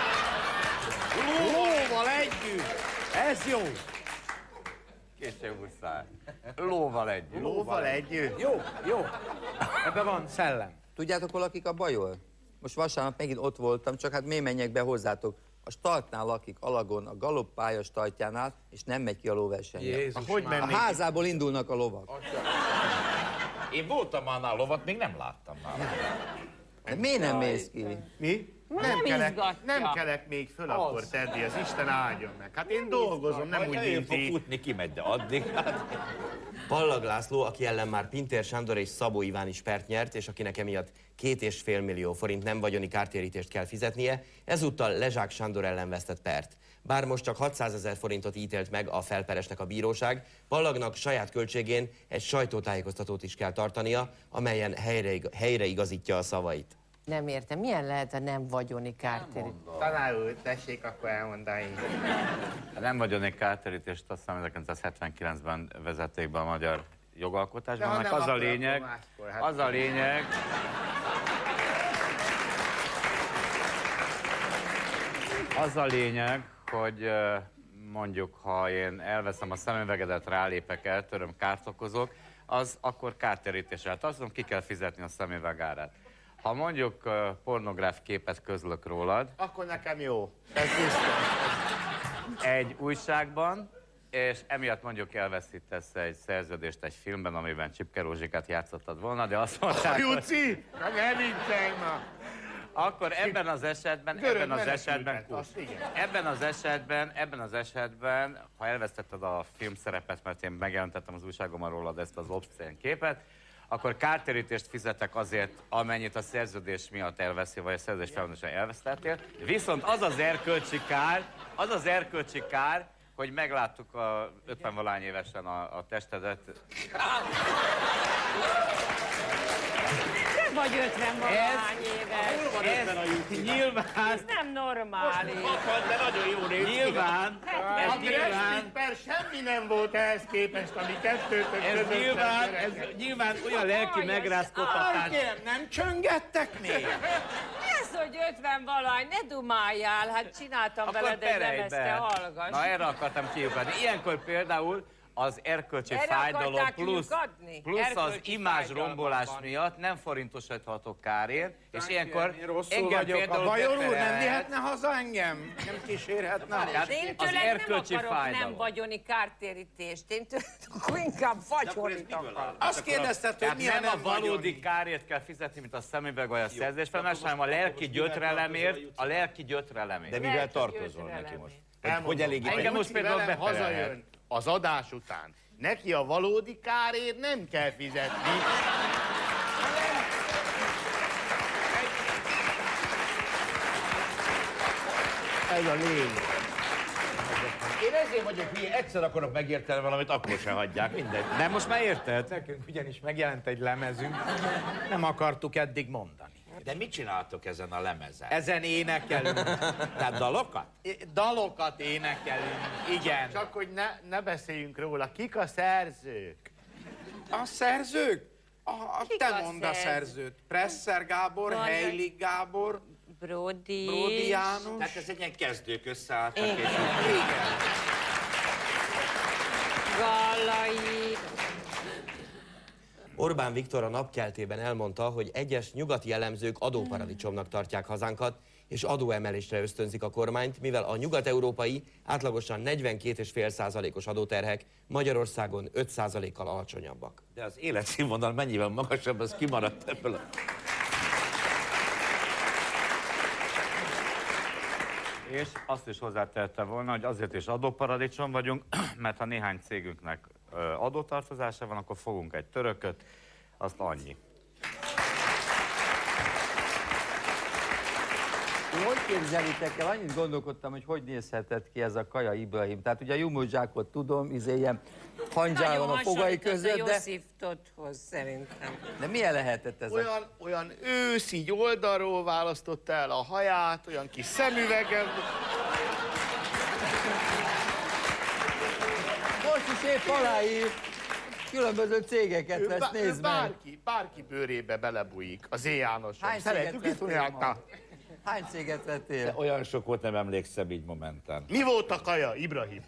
Lóval együtt! Ez jó! Késő muszáj. Lóval együtt. Lóval együtt. Jó, jó. Ebben van szellem. Tudjátok, hol lakik a Bajor? Most vasárnap megint ott voltam, csak hát miért menjek be hozzátok? A startnál lakik, Alagon, a galoppálya startjánál, és nem megy ki a lóversenyre. Jézus Hogy már. A mennék? házából indulnak a lovak. Én voltam annál lovat, még nem láttam nála. De miért nem mész ki? Mi? Nem kelek, izgatja. nem kelek még föl akkor, Teddy, az Isten áldjon meg. Hát én dolgozom, nem úgy, mint fog ti. futni, kimegy, de addig. Hát. Pallag László, aki ellen már Pintér Sándor és Szabó Iván is pert nyert, és akinek emiatt két és fél millió forint nem vagyoni kártérítést kell fizetnie, ezúttal Lezsák Sándor ellen vesztett pert. Bár most csak hatszázezer forintot ítélt meg a felperesnek a bíróság, Pallagnak saját költségén egy sajtótájékoztatót is kell tartania, amelyen helyre, helyreigazítja a szavait. Nem értem, milyen lehet a nem vagyoni kártérítés? Tanár úr, tessék akkor elmondani. Nem vagyoni kártérítést, azt hiszem ezerkilencszázhetvenkilencben vezették be a magyar jogalkotásban. De ha Annak nem az a akkor, lényeg, akkor máskor, hát az a lényeg, az a lényeg, hogy mondjuk, ha én elveszem a szemüvegedet, rálépek, eltöröm, kárt okozok, az akkor kártérítés. Hát azt mondom, ki kell fizetni a szemüveg árát. Ha mondjuk uh, pornográf képet közlök rólad, Akkor nekem jó. Ez biztos. egy újságban, és emiatt mondjuk elveszítesz egy szerződést egy filmben, amiben Csipke Rózsikát játszottad volna, de azt mondták, hogy Juci! Na ne viccelj ma! akkor ebben az esetben, Görög ebben az menekültet, esetben, kurz. azt igen. ebben az esetben, ebben az esetben, ha elvesztetted a filmszerepet, mert én megjelentettem az újságomban rólad ezt az obszcén képet, akkor kártérítést fizetek azért, amennyit a szerződés miatt elveszi, vagy a szerződés felmondása elvesztettél. Viszont az az erkölcsi kár, az az erkölcsi kár, hogy megláttuk a ötven-valány évesen a, a testedet. Te vagy ötven-valány éves. Ez nyilván... Ez nem normális. De nagyon jó néz ki. Nyilván... Ez A nyilván... per semmi nem volt ehhez képest, ami kettőtök Ez között nyilván, van, ez gyerekek. nyilván olyan lelki Aljas, megrázkodtatás. Kérem, nem csöngettek még? Ez, hogy ötven-valány, ne dumáljál, hát csináltam Akkor veled egy perelj lemezt, te be. hallgass. Na erre akartam kiukadni. Ilyenkor például az erkölcsi Erre fájdalom akarták plusz, kiukadni? plusz az Erkölcsi imázs fájdalma rombolás van. miatt nem forintosíthatok kárért, és ilyenkor Én rosszul engem vagyok. A például bajor úr nem beperelhet. vihetne haza engem? Nem kísérhetne? Tehát Én az tőled nem erkölcsi akarok fájdalom. nem vagyoni kártérítést, én tőled akkor inkább vagyonit akarok. Azt kérdezted, hogy Tehát mi a nem a nem valódi vagyoni? kárért kell fizetni, mint a szemüveg vagy a szerződésfelmás, hanem a lelki gyötrelemért, a lelki gyötrelemért. De mivel Lelki tartozol győzelemért. neki most? Elmondom. Hogy elég Engem Engem most most például velem beperelhet. hazajön az adás után. Neki a valódi kárért nem kell fizetni. Ez a lényeg. Én ezért vagyok hülye, egyszer akarok megérteni valamit, akkor se hagyják, mindegy. Nem, most már érted? Nekünk ugyanis megjelent egy lemezünk, nem akartuk eddig mondani. De mit csináltok ezen a lemezen? Ezen énekelünk. Tehát dalokat? Dalokat énekelünk, igen. Csak hogy ne, ne beszéljünk róla. Kik a szerzők? A szerzők? A, a Kik te a mondd a szerzők? szerzőt. Presser Gábor, Van- Heilig Gábor, Brody. Bródi János. Tehát ez egy ilyen kezdők összeálltak, Igen. és Igen. Gallai. Orbán Viktor a napkeltében elmondta, hogy egyes nyugati elemzők adóparadicsomnak tartják hazánkat, és adóemelésre ösztönzik a kormányt, mivel a nyugat-európai átlagosan negyvenkét egész öt százalékos adóterhek Magyarországon öt százalékkal alacsonyabbak. de az életszínvonal mennyivel magasabb, az kimaradt ebből a... És azt is hozzátette volna, hogy azért is adóparadicsom vagyunk, mert ha néhány cégünknek ö, adótartozása van, akkor fogunk egy törököt, azt annyi. Hogy képzelitek el? Annyit gondolkodtam, hogy hogy nézhetett ki ez a Kaja Ibrahim. Tehát ugye a Jumuzsákot tudom, izé ilyen hangyál van a fogai között, a de, Josif Todhoz szerintem. de milyen lehetett ez a... Olyan, olyan ősz, így oldalról választotta el a haját, olyan kis szemüvegem. Most is épp aláír, különböző cégeket Ő, vesz, bá- ő nézd meg. bárki, bárki bőrébe belebújik, az Z. Jánoson. Hány Szeretjük céget is vettél tudják. ma? Hány céget vettél? Olyan sok volt, nem emlékszem így momentán. Mi volt a Kaja, Ibrahim?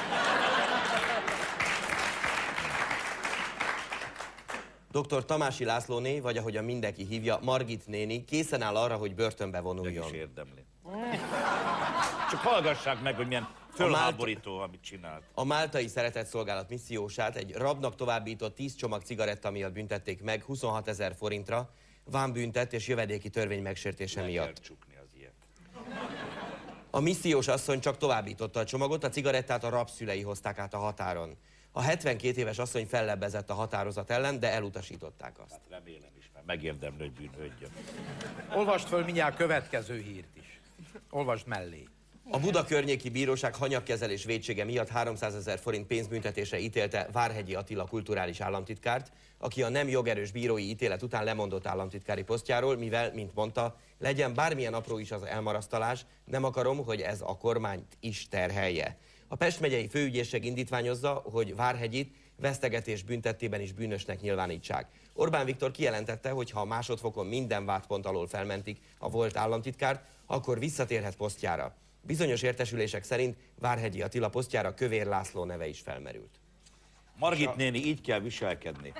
doktor Tamási Lászlóné, vagy ahogyan mindenki hívja, Margit néni készen áll arra, hogy börtönbe Meg vonuljon. is érdemli. Csak hallgassák meg, hogy milyen fölháborító, amit csinált. A máltai szeretetszolgálat missziósát egy rabnak továbbított tíz csomag cigaretta miatt büntették meg huszonhat ezer forintra, vámbüntet és jövedéki törvény megsértése Meg miatt. kell csukni az ilyet. A missziós asszony csak továbbította a csomagot, a cigarettát a rabszülei hozták át a határon. A hetvenkét éves asszony fellebbezett a határozat ellen, de elutasították azt. Remélem is, mert megérdemli, hogy bűnhődjön. Olvasd föl mindjárt következő hírt is. Olvasd mellé. A Buda környéki bíróság hanyagkezelés vétsége miatt háromszázezer forint pénzbüntetésre ítélte Várhegyi Attila kulturális államtitkárt, aki a nem jogerős bírói ítélet után lemondott államtitkári posztjáról, mivel, mint mondta, legyen bármilyen apró is az elmarasztalás, nem akarom, hogy ez a kormányt is terhelje. A Pest megyei főügyészség indítványozza, hogy Várhegyit vesztegetés büntettében is bűnösnek nyilvánítsák. Orbán Viktor kijelentette, hogy ha a másodfokon minden vádpont alól felmentik a volt államtitkárt, akkor visszatérhet posztjára. Bizonyos értesülések szerint Várhegyi Attila posztjára Kövér László neve is felmerült. Margit néni, így kell viselkedni.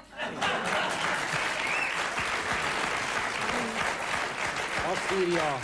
Azt írja,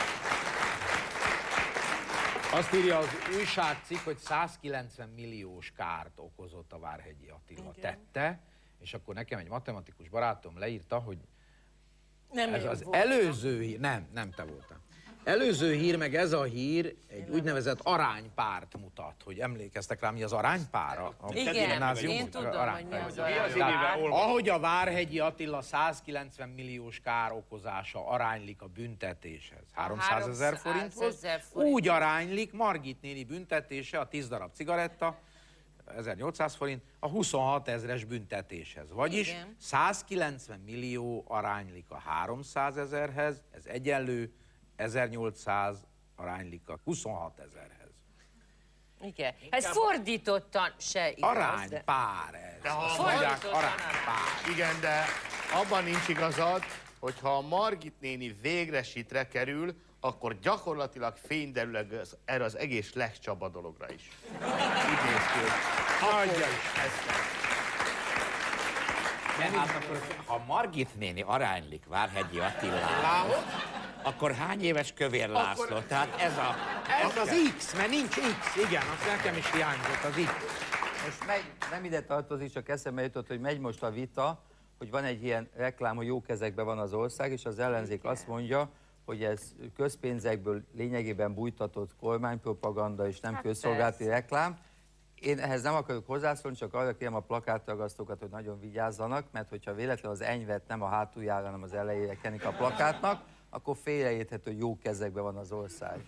azt írja az újságcikk, hogy százkilencven milliós kárt okozott a Várhegyi Attila tette, és akkor nekem egy matematikus barátom leírta, hogy Nem ez én az voltam. előző hír, nem, nem te voltál. Előző hír, meg ez a hír egy úgynevezett aránypárt mutat, hogy emlékeztek rá, mi az aránypár? A, a Igen, gimnázium? én tudom, hogy mi az Tehát, aránypár. ahogy a Várhegyi Attila százkilencven milliós kár okozása aránylik a büntetéshez, háromszázezer forinthoz, úgy aránylik Margit néni büntetése, a tíz darab cigaretta, ezernyolcszáz forint, a huszonhat ezres büntetéshez. Vagyis igen. százkilencven millió aránylik a háromszázezerhez, ez egyenlő, ezernyolcszáz aránylik a huszonhat ezerhez. Igen. Ez fordítottan se igaz. Aránypár ez. De ha Azt a mondják, Fordítottan aránypár. Igen, de abban nincs igazad, hogyha a Margit néni végre sitre kerül, akkor gyakorlatilag fény derül az- erre az egész Lech Csaba dologra is. Úgy néz ki, hogy Adja is. De hát akkor, ha Margit néni aránylik Várhegyi Attilához, akkor hány éves Kövér László? Akkor- Tehát ez a... Ez az X, mert nincs X. Igen, az nekem is hiányzott az X. Most megy, nem ide tartozik, csak eszembe jutott, hogy megy most a vita, hogy van egy ilyen reklám, hogy jó kezekben van az ország, és az ellenzék azt mondja, hogy ez közpénzekből lényegében bújtatott kormánypropaganda és nem Hát közszolgálati persze. reklám. Én ehhez nem akarok hozzászólni, csak arra kérem a plakátragasztókat, hogy nagyon vigyázzanak, mert hogyha véletlenül az enyvet nem a hátuljára, hanem az elejére kenik a plakátnak, akkor félreérthető, hogy jó kezekben van az ország.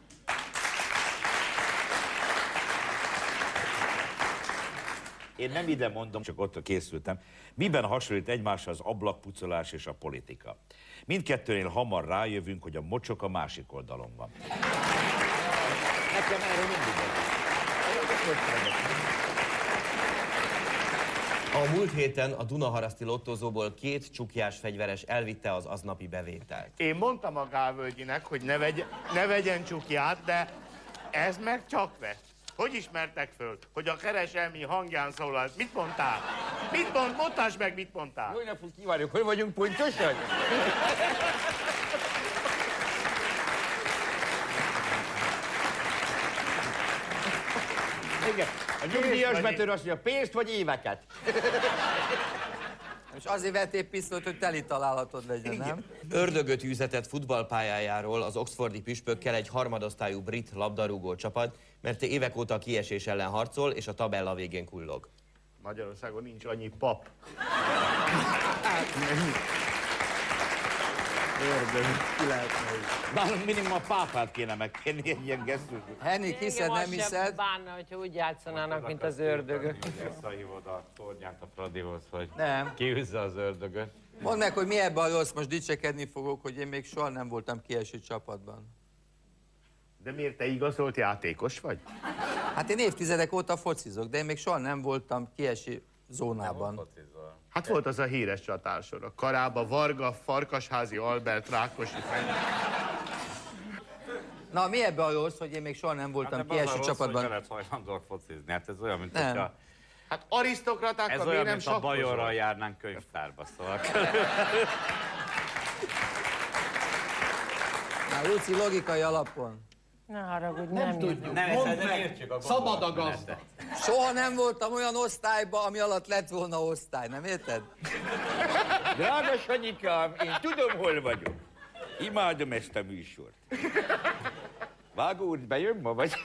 Én nem ide mondom, csak ott készültem. Miben hasonlít egymásra az ablakpucolás és a politika? Mindkettőnél hamar rájövünk, hogy a mocsok a másik oldalon van. Nekem erről mindig A múlt héten a Dunaharaszti lottózóból két csukjás fegyveres elvitte az aznapi bevételt. én mondtam a Gálvölgyinek, hogy ne, vegy, ne vegyen csukját, de ez meg csak vett. Hogy ismertek föl, hogy a kereselmi hangján szólalt? Mit mondtál? Mit mond? Mondtás meg, mit mondtál? Jó napot kívánok, hogy vagyunk pontosan? Igen, a nyugdíjas vagy- betör azt mondja, pénzt vagy éveket? És azért vettél pisztolyt, hogy teli találatod legyen, nem? Ördögöt űzetett futballpályájáról az oxfordi püspökkel egy harmadosztályú brit labdarúgó csapat, mert évek óta a kiesés ellen harcol, és a tabella végén kullog. Magyarországon nincs annyi pap. Nálunk minimum a pápát kéne megkérni egy ilyen gesztus. Henrik, hiszed, nem hiszed? Bánna, hogyha úgy játszanának, mint az ördögök. Visszahívod a tornyát a Fradihoz, hogy Nem. kiűzze az ördögöt. Mondd meg, hogy mi ebben a rossz, most dicsekedni fogok, hogy én még soha nem voltam kieső csapatban. De miért te igazolt játékos vagy? Hát én évtizedek óta focizok, de én még soha nem voltam kieső zónában. Hát volt az a híres csatársor. A Karába, Varga, Farkasházi, Albert, Rákosi, Fenyő. Na, mi ebben a rossz, hogy én még soha nem voltam Hát ebben az a kieső rossz, csapatban? hogy veled hajlandóak focizni. Hát ez olyan, mint Nem. hogyha... Hát arisztokratákkal Ez miért olyan, nem mint a sakkozol? Bajorral járnánk könyvtárba, szóval... Na, Luci, logikai alapon. Ne haragudj, nem, nem tudjuk. Nem, ezt nem értjük a Szabad a gazda. Soha nem voltam olyan osztályban, ami alatt lett volna osztály, nem érted? Drága Sanyikám, én tudom, hol vagyok. Imádom ezt a műsort. Vágó úr, bejön ma, vagy?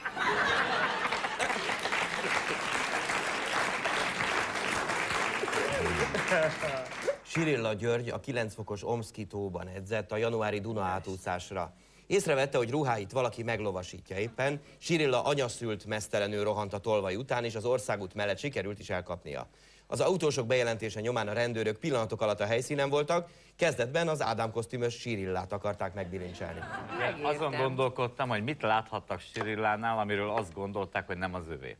Sirilla György a kilenc fokos Omszki tóban edzett a januári Duna átúszásra. Észrevette, hogy ruháit valaki meglovasítja éppen, Sirilla anyaszült meztelenül rohant a tolvaj után, és az országút mellett sikerült is elkapnia. Az autósok bejelentése nyomán a rendőrök pillanatok alatt a helyszínen voltak, kezdetben az Ádám kosztümös Sirillát akarták megbilincselni. Azon gondolkodtam, hogy mit láthattak Sirillánál, amiről azt gondolták, hogy nem az övé.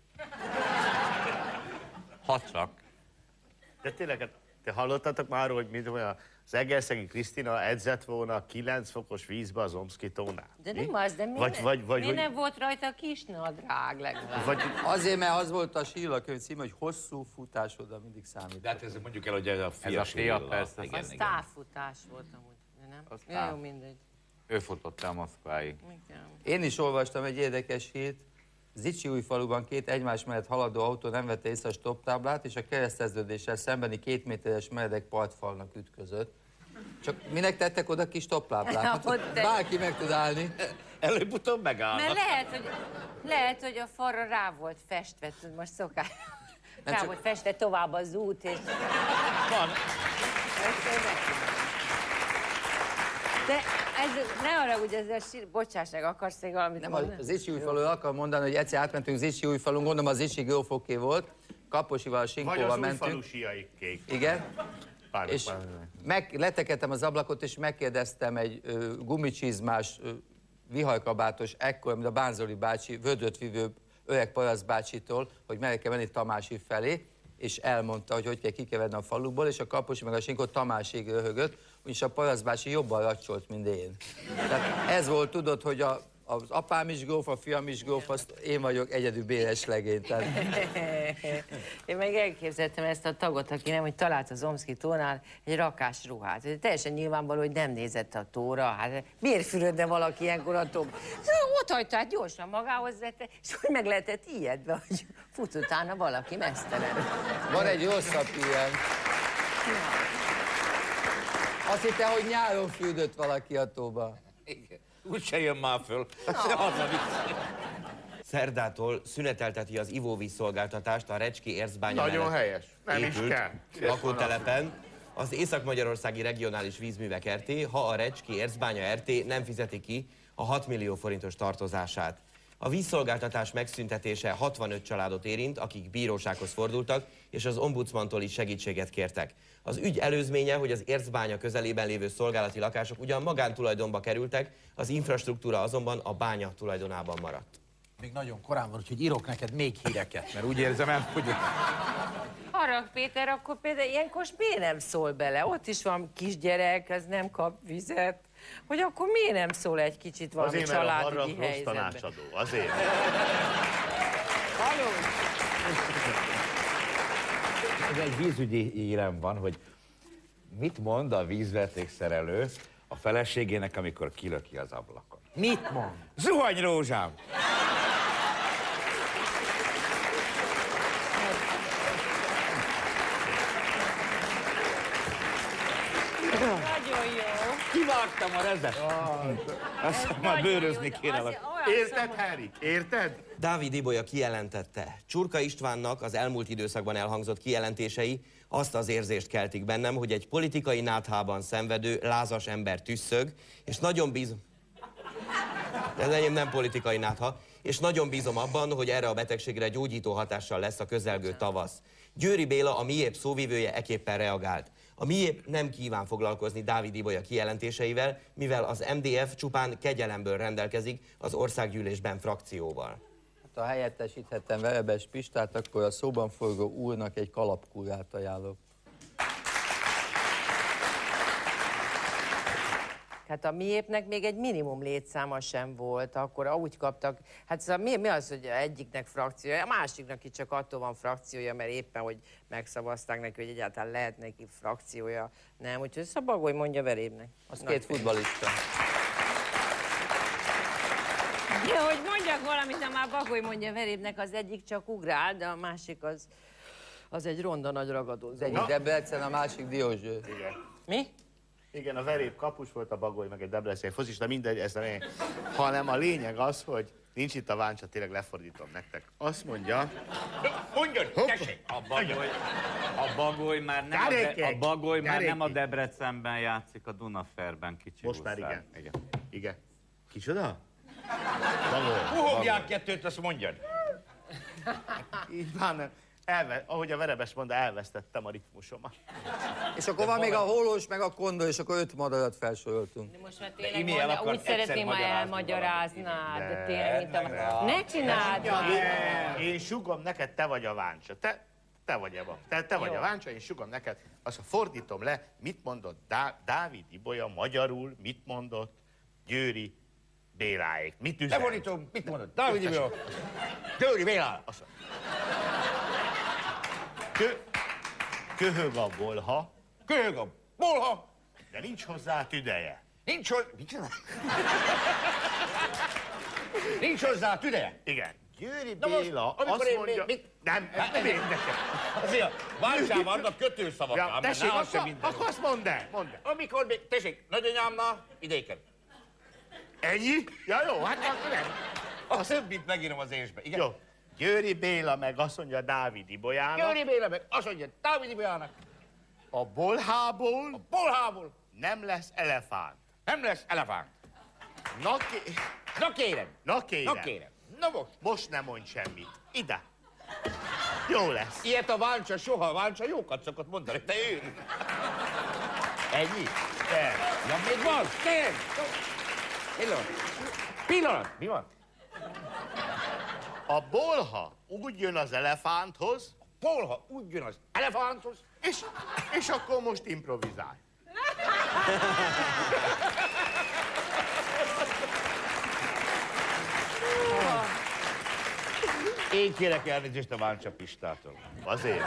Ha csak. De tényleg, hát te hallottatok már, hogy mit olyan az Egerszegi Krisztina edzett volna kilenc fokos vízbe az Omszki tónál? De Mi? nem az, de miért, Vagy, ne, vagy, vagy, miért hogy, nem volt rajta a kis nadrág legalább? vagy, Azért, mert az volt a Sirilla könyv címe, hogy hosszú futás oda mindig számít. De hát ez mondjuk el, hogy ez a fia Ez a fia, Sirilla. persze. Igen, Az igen. távfutás volt amúgy, de nem? Az Ja, táv. jó, mindegy. Ő futott el Moszkváig. Igen. Én is olvastam egy érdekes hírt. Zicsiújfaluban két egymás mellett haladó autó nem vette észre a stopptáblát, és a kereszteződéssel szembeni két méteres meredek partfalnak ütközött. Csak minek tettek oda kis topláplákat? Ott te- Bárki meg tud állni. Előbb-utóbb megállnak. Mert lehet, hogy, lehet, hogy a falra rá volt festve, tudod, most szokás. Rá csak- volt festve tovább az út, és... Van. De ez, ne arra, hogy ezzel sír... Bocsáss meg, akarsz még valamit Nem, mondani? az Zicsiújfalról akar mondani, hogy egyszer átmentünk Zicsiújfalon, gondolom az Zicsi Gőfoké volt, Kaposival, Vagy Sinkóval az mentünk. újfalusiaik. Igen. Pár, És pár. meg, letekedtem az ablakot, és megkérdeztem egy ö, gumicsizmás, ö, vihajkabátos, ekkor, mint a Bánzoli bácsi, vödröt vívő öreg parasz bácsitól, hogy merre kell menni Tamási felé, és elmondta, hogy hogy kell kikeverni a faluból, és a Kaposi meg a Sinkó Tamásig röhögött, úgyis a parasz bácsi jobban racsolt, mint én. Tehát ez volt, tudod, hogy a, az apám is gróf, a fiam is gróf, azt én vagyok egyedül béres legény. Tehát... Én meg elképzeltem ezt a tagot, aki nem, hogy talált az Omszki tónál egy rakás ruhát. Ez teljesen nyilvánvaló, hogy nem nézett a tóra. Hát miért fürödne valaki ilyenkor a tóba? Szóval ott hagyta, hát gyorsan magához vette, és hogy meg lehetett ijedve, hogy fut utána valaki mesztelen. Van egy rosszabb ilyen. Azt hitte, hogy nyáron fürdött valaki a tóba. Úgyse jön már föl. Hazavisz. Szerdától szünetelteti az ivóvízszolgáltatást a Recski Erzbánya Nagyon mellett helyes. Nem is épült kell. lakótelepen. Az Észak-Magyarországi Regionális Vízművek er té, ha a Recski Erzbánya er té nem fizeti ki a hat millió forintos tartozását. A vízszolgáltatás megszüntetése hatvanöt családot érint, akik bírósághoz fordultak, és az ombudsmantól is segítséget kértek. Az ügy előzménye, hogy az Erzbánya közelében lévő szolgálati lakások ugyan magántulajdonba kerültek, az infrastruktúra azonban a bánya tulajdonában maradt. Még nagyon korán van, úgyhogy írok neked még híreket, mert úgy érzem el, hogy... Harag, Péter, akkor például ilyenkor miért nem szól bele? Ott is van kisgyerek, ez nem kap vizet. Hogy akkor miért nem szól egy kicsit valami Azért, mert a családügyi harag rossz helyzetbe? tanácsadó. Azért. Haló? Egy vízügyi hírem van, hogy mit mond a vízvetékszerelő a feleségének, amikor kilöki az ablakon. Mit mond? Zuhany, rózsám! Nagyon jó. Kivágtam a rezet. Azt már Nagyon bőrözni jó, de kéne. azért vele. olyan Érted, szomorú. Henrik? Érted? Dávid Ibolya kijelentette, Csurka Istvánnak az elmúlt időszakban elhangzott kijelentései azt az érzést keltik bennem, hogy egy politikai náthában szenvedő, lázas ember tüsszög, és nagyon bízom... Ez enyém nem politikai nátha, és nagyon bízom abban, hogy erre a betegségre gyógyító hatással lesz a közelgő tavasz. Győri Béla, a Miép szóvivője, eképpen reagált. A Miép nem kíván foglalkozni Dávid Ibolya kijelentéseivel, mivel az em dé ef csupán kegyelemből rendelkezik az országgyűlésben frakcióval. Ha helyettesíthettem Verebes Pistát, akkor a szóban forgó úrnak egy kalapkúrát ajánlok. Hát a miépnek még egy minimum létszáma sem volt, akkor úgy kaptak, hát szóval mi, mi az, hogy egyiknek frakciója, a másiknak itt csak attól van frakciója, mert éppen, hogy megszavazták neki, hogy egyáltalán lehet neki frakciója, nem, úgyhogy Szabagoly mondja Verébnek. Az két futballista. Ja, hogy mondjak valamit, de már Bagoly mondja Verébnek, az egyik csak ugrál, de a másik az, az egy ronda nagy ragadozó. Az egyik Debrecen, a másik Diózső. Igen. Mi? Igen, a Veréb kapus volt, a Bagoly meg egy debreceni focista, mindegy, ez a lényeg. Hanem a lényeg az, hogy nincs itt a Váncsa, tényleg lefordítom nektek. Azt mondja... Mondjad, tessék! A Bagoly, a Bagoly már nem, a, de, Gyerekek! a Bagoly már nem a Gyerekek! Debrecenben játszik, a Dunaferben kicsi Most már úszál. igen. igen. Igen. Kicsoda? Bagoly. Puhogják kettőt, azt mondjad. Így van, nem. Elve, ahogy a Verebes mondta, elvesztettem a ritmusomat. És akkor van még a Hólós, meg a Kondor, és akkor öt madarat felsoroltunk. De most már Imi tényleg el mondja, akart úgy szeretném, ha egyszer elmagyaráznád, de De, tényleg, mint a... Ne csináld! Én, én sugom neked, te vagy a Váncsa. Te, te vagy ebben. Te, te vagy Jó. a Váncsa, én sugom neked. Azt ha fordítom le, mit mondott Dá, Dávid Ibolya magyarul, mit mondott Győri Béláék. Mit üzent? Lefordítom, mit mondod? Dávid Ibolya. Győri Béla. Azt mondja. Kö, köhög a bolha, Köhög a bolha. de nincs hozzá tüdeje. Nincs hozzá... Mit csinál? Nincs hozzá tüdeje. Igen. Győri Na most, Béla amikor azt én mondja... még- mit- Nem, ez nem érdekel. Azért, váltsál vannak kötőszavak Ja, ám, mert tessék, ne az sem akkor, minden. akkor azt mondd el, mondd el. Amikor még, tessék, nagyanyámnál idéken. Ennyi? Ja jó, hát akkor nem. A többit megírom az ésbe, igen. Jó. Győri Béla meg azt mondja Dávid Ibolyának, Győri Béla meg azt mondja, Dávid Ibolyának, a bolhából bolhából nem lesz elefánt. nem lesz elefánt. Na, ké... Na kérem, Na kérem. na kérem. Na most. Most nem mondj semmit. Ide. Jó lesz. Ilyet a Váncsa soha, a Váncsa jókat szokott mondani, te ő. Ennyi? De. Ja, még van, kérem. Pillanat. Pillanat, mi van? A bolha úgy jön az elefánthoz, Polha úgy jön az elefánthoz, és, és akkor most improvizálj. én kérek elnézést a Váncsa Pistától. Azért.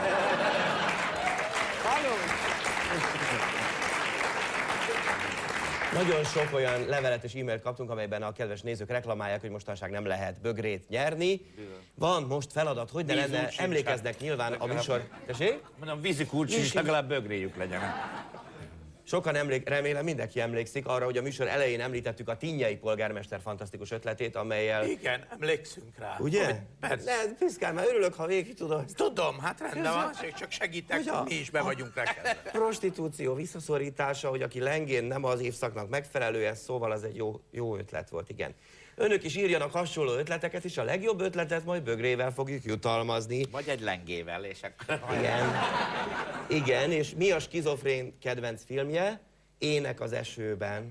Nagyon sok olyan levelet és e-mailt kaptunk, amelyben a kedves nézők reklamálják, hogy mostanság nem lehet bögrét nyerni. Van most feladat, hogy ne lenne, emlékeznek nyilván a műsor... Tessék? Mondom, vízi kulcs is, legalább bögréjük legyen. Sokan emlék, remélem mindenki emlékszik arra, hogy a műsor elején említettük a Tinnyei polgármester fantasztikus ötletét, amellyel... Igen, emlékszünk rá. Ugye? Amit- Persze. Ne, Piszkál, már örülök, ha végig tudod. Tudom, hát rendben van, csak segítek, Hogy a- mi is be vagyunk rekedve. Prostitúció visszaszorítása, hogy aki lengén nem az évszaknak megfelelően, szóval az egy jó, jó ötlet volt, igen. Önök is írjanak hasonló ötleteket, és a legjobb ötletet majd bögrével fogjuk jutalmazni. Vagy egy lengével, és akkor... Igen. Igen, és mi a skizofrén kedvenc filmje? Ének az esőben.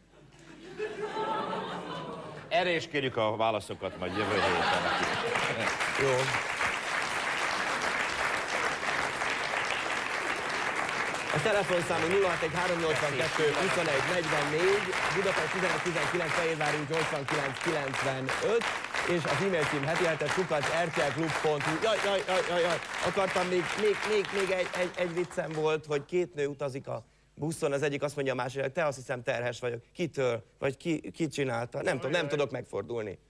Erre is kérjük a válaszokat majd jövő héten. Jó. A telefonszámú nulla hat egy három nyolcvankettő huszonegy negyvennégy, Budapest tizenegy tizenkilenc, Fehérvár út nyolcvankilenc kilencvenöt, és az e-mail cím heti hetes kukac er té el klub pont hu. Jaj, jaj, jaj, jaj, jaj, akartam, még, még, még, még egy, egy, egy viccem volt, hogy két nő utazik a buszon, az egyik azt mondja a másiknak, te azt hiszem terhes vagyok. Kitől? Vagy ki, ki csinálta? Nem tudom, nem tudok megfordulni.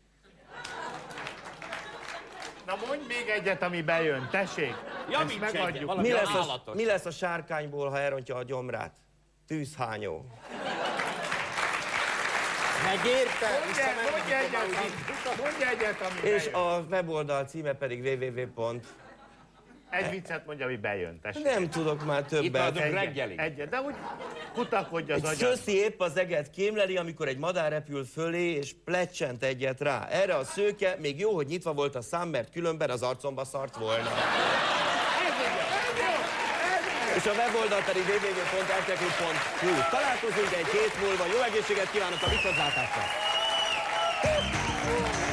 Na mondj még egyet, ami bejön, tessék. Javíts Ezt egyet, megadjuk. valami Mi lesz, a, állatos. mi lesz a sárkányból, ha elrontja a gyomrát? Tűzhányó. Megérte? Mondj egy- mondj egyet, ami- mondj egyet, ami És bejön. a weboldal címe pedig www. Egy viccet mondja, ami bejön, tessék. Nem tudok már Itt többet. adunk Egyet, reggelig. Egyet, de úgy kutakodj az Egy agyad. szöszi épp az eget kémleli, amikor egy madár repül fölé, és plecsent egyet rá. Erre a szőke még jó, hogy nyitva volt a szám, mert különben az arcomba szart volna. És a weboldal pedig www pont er té el klub pont hu. Találkozunk egy hét múlva. Jó egészséget kívánok a viszontlátásra!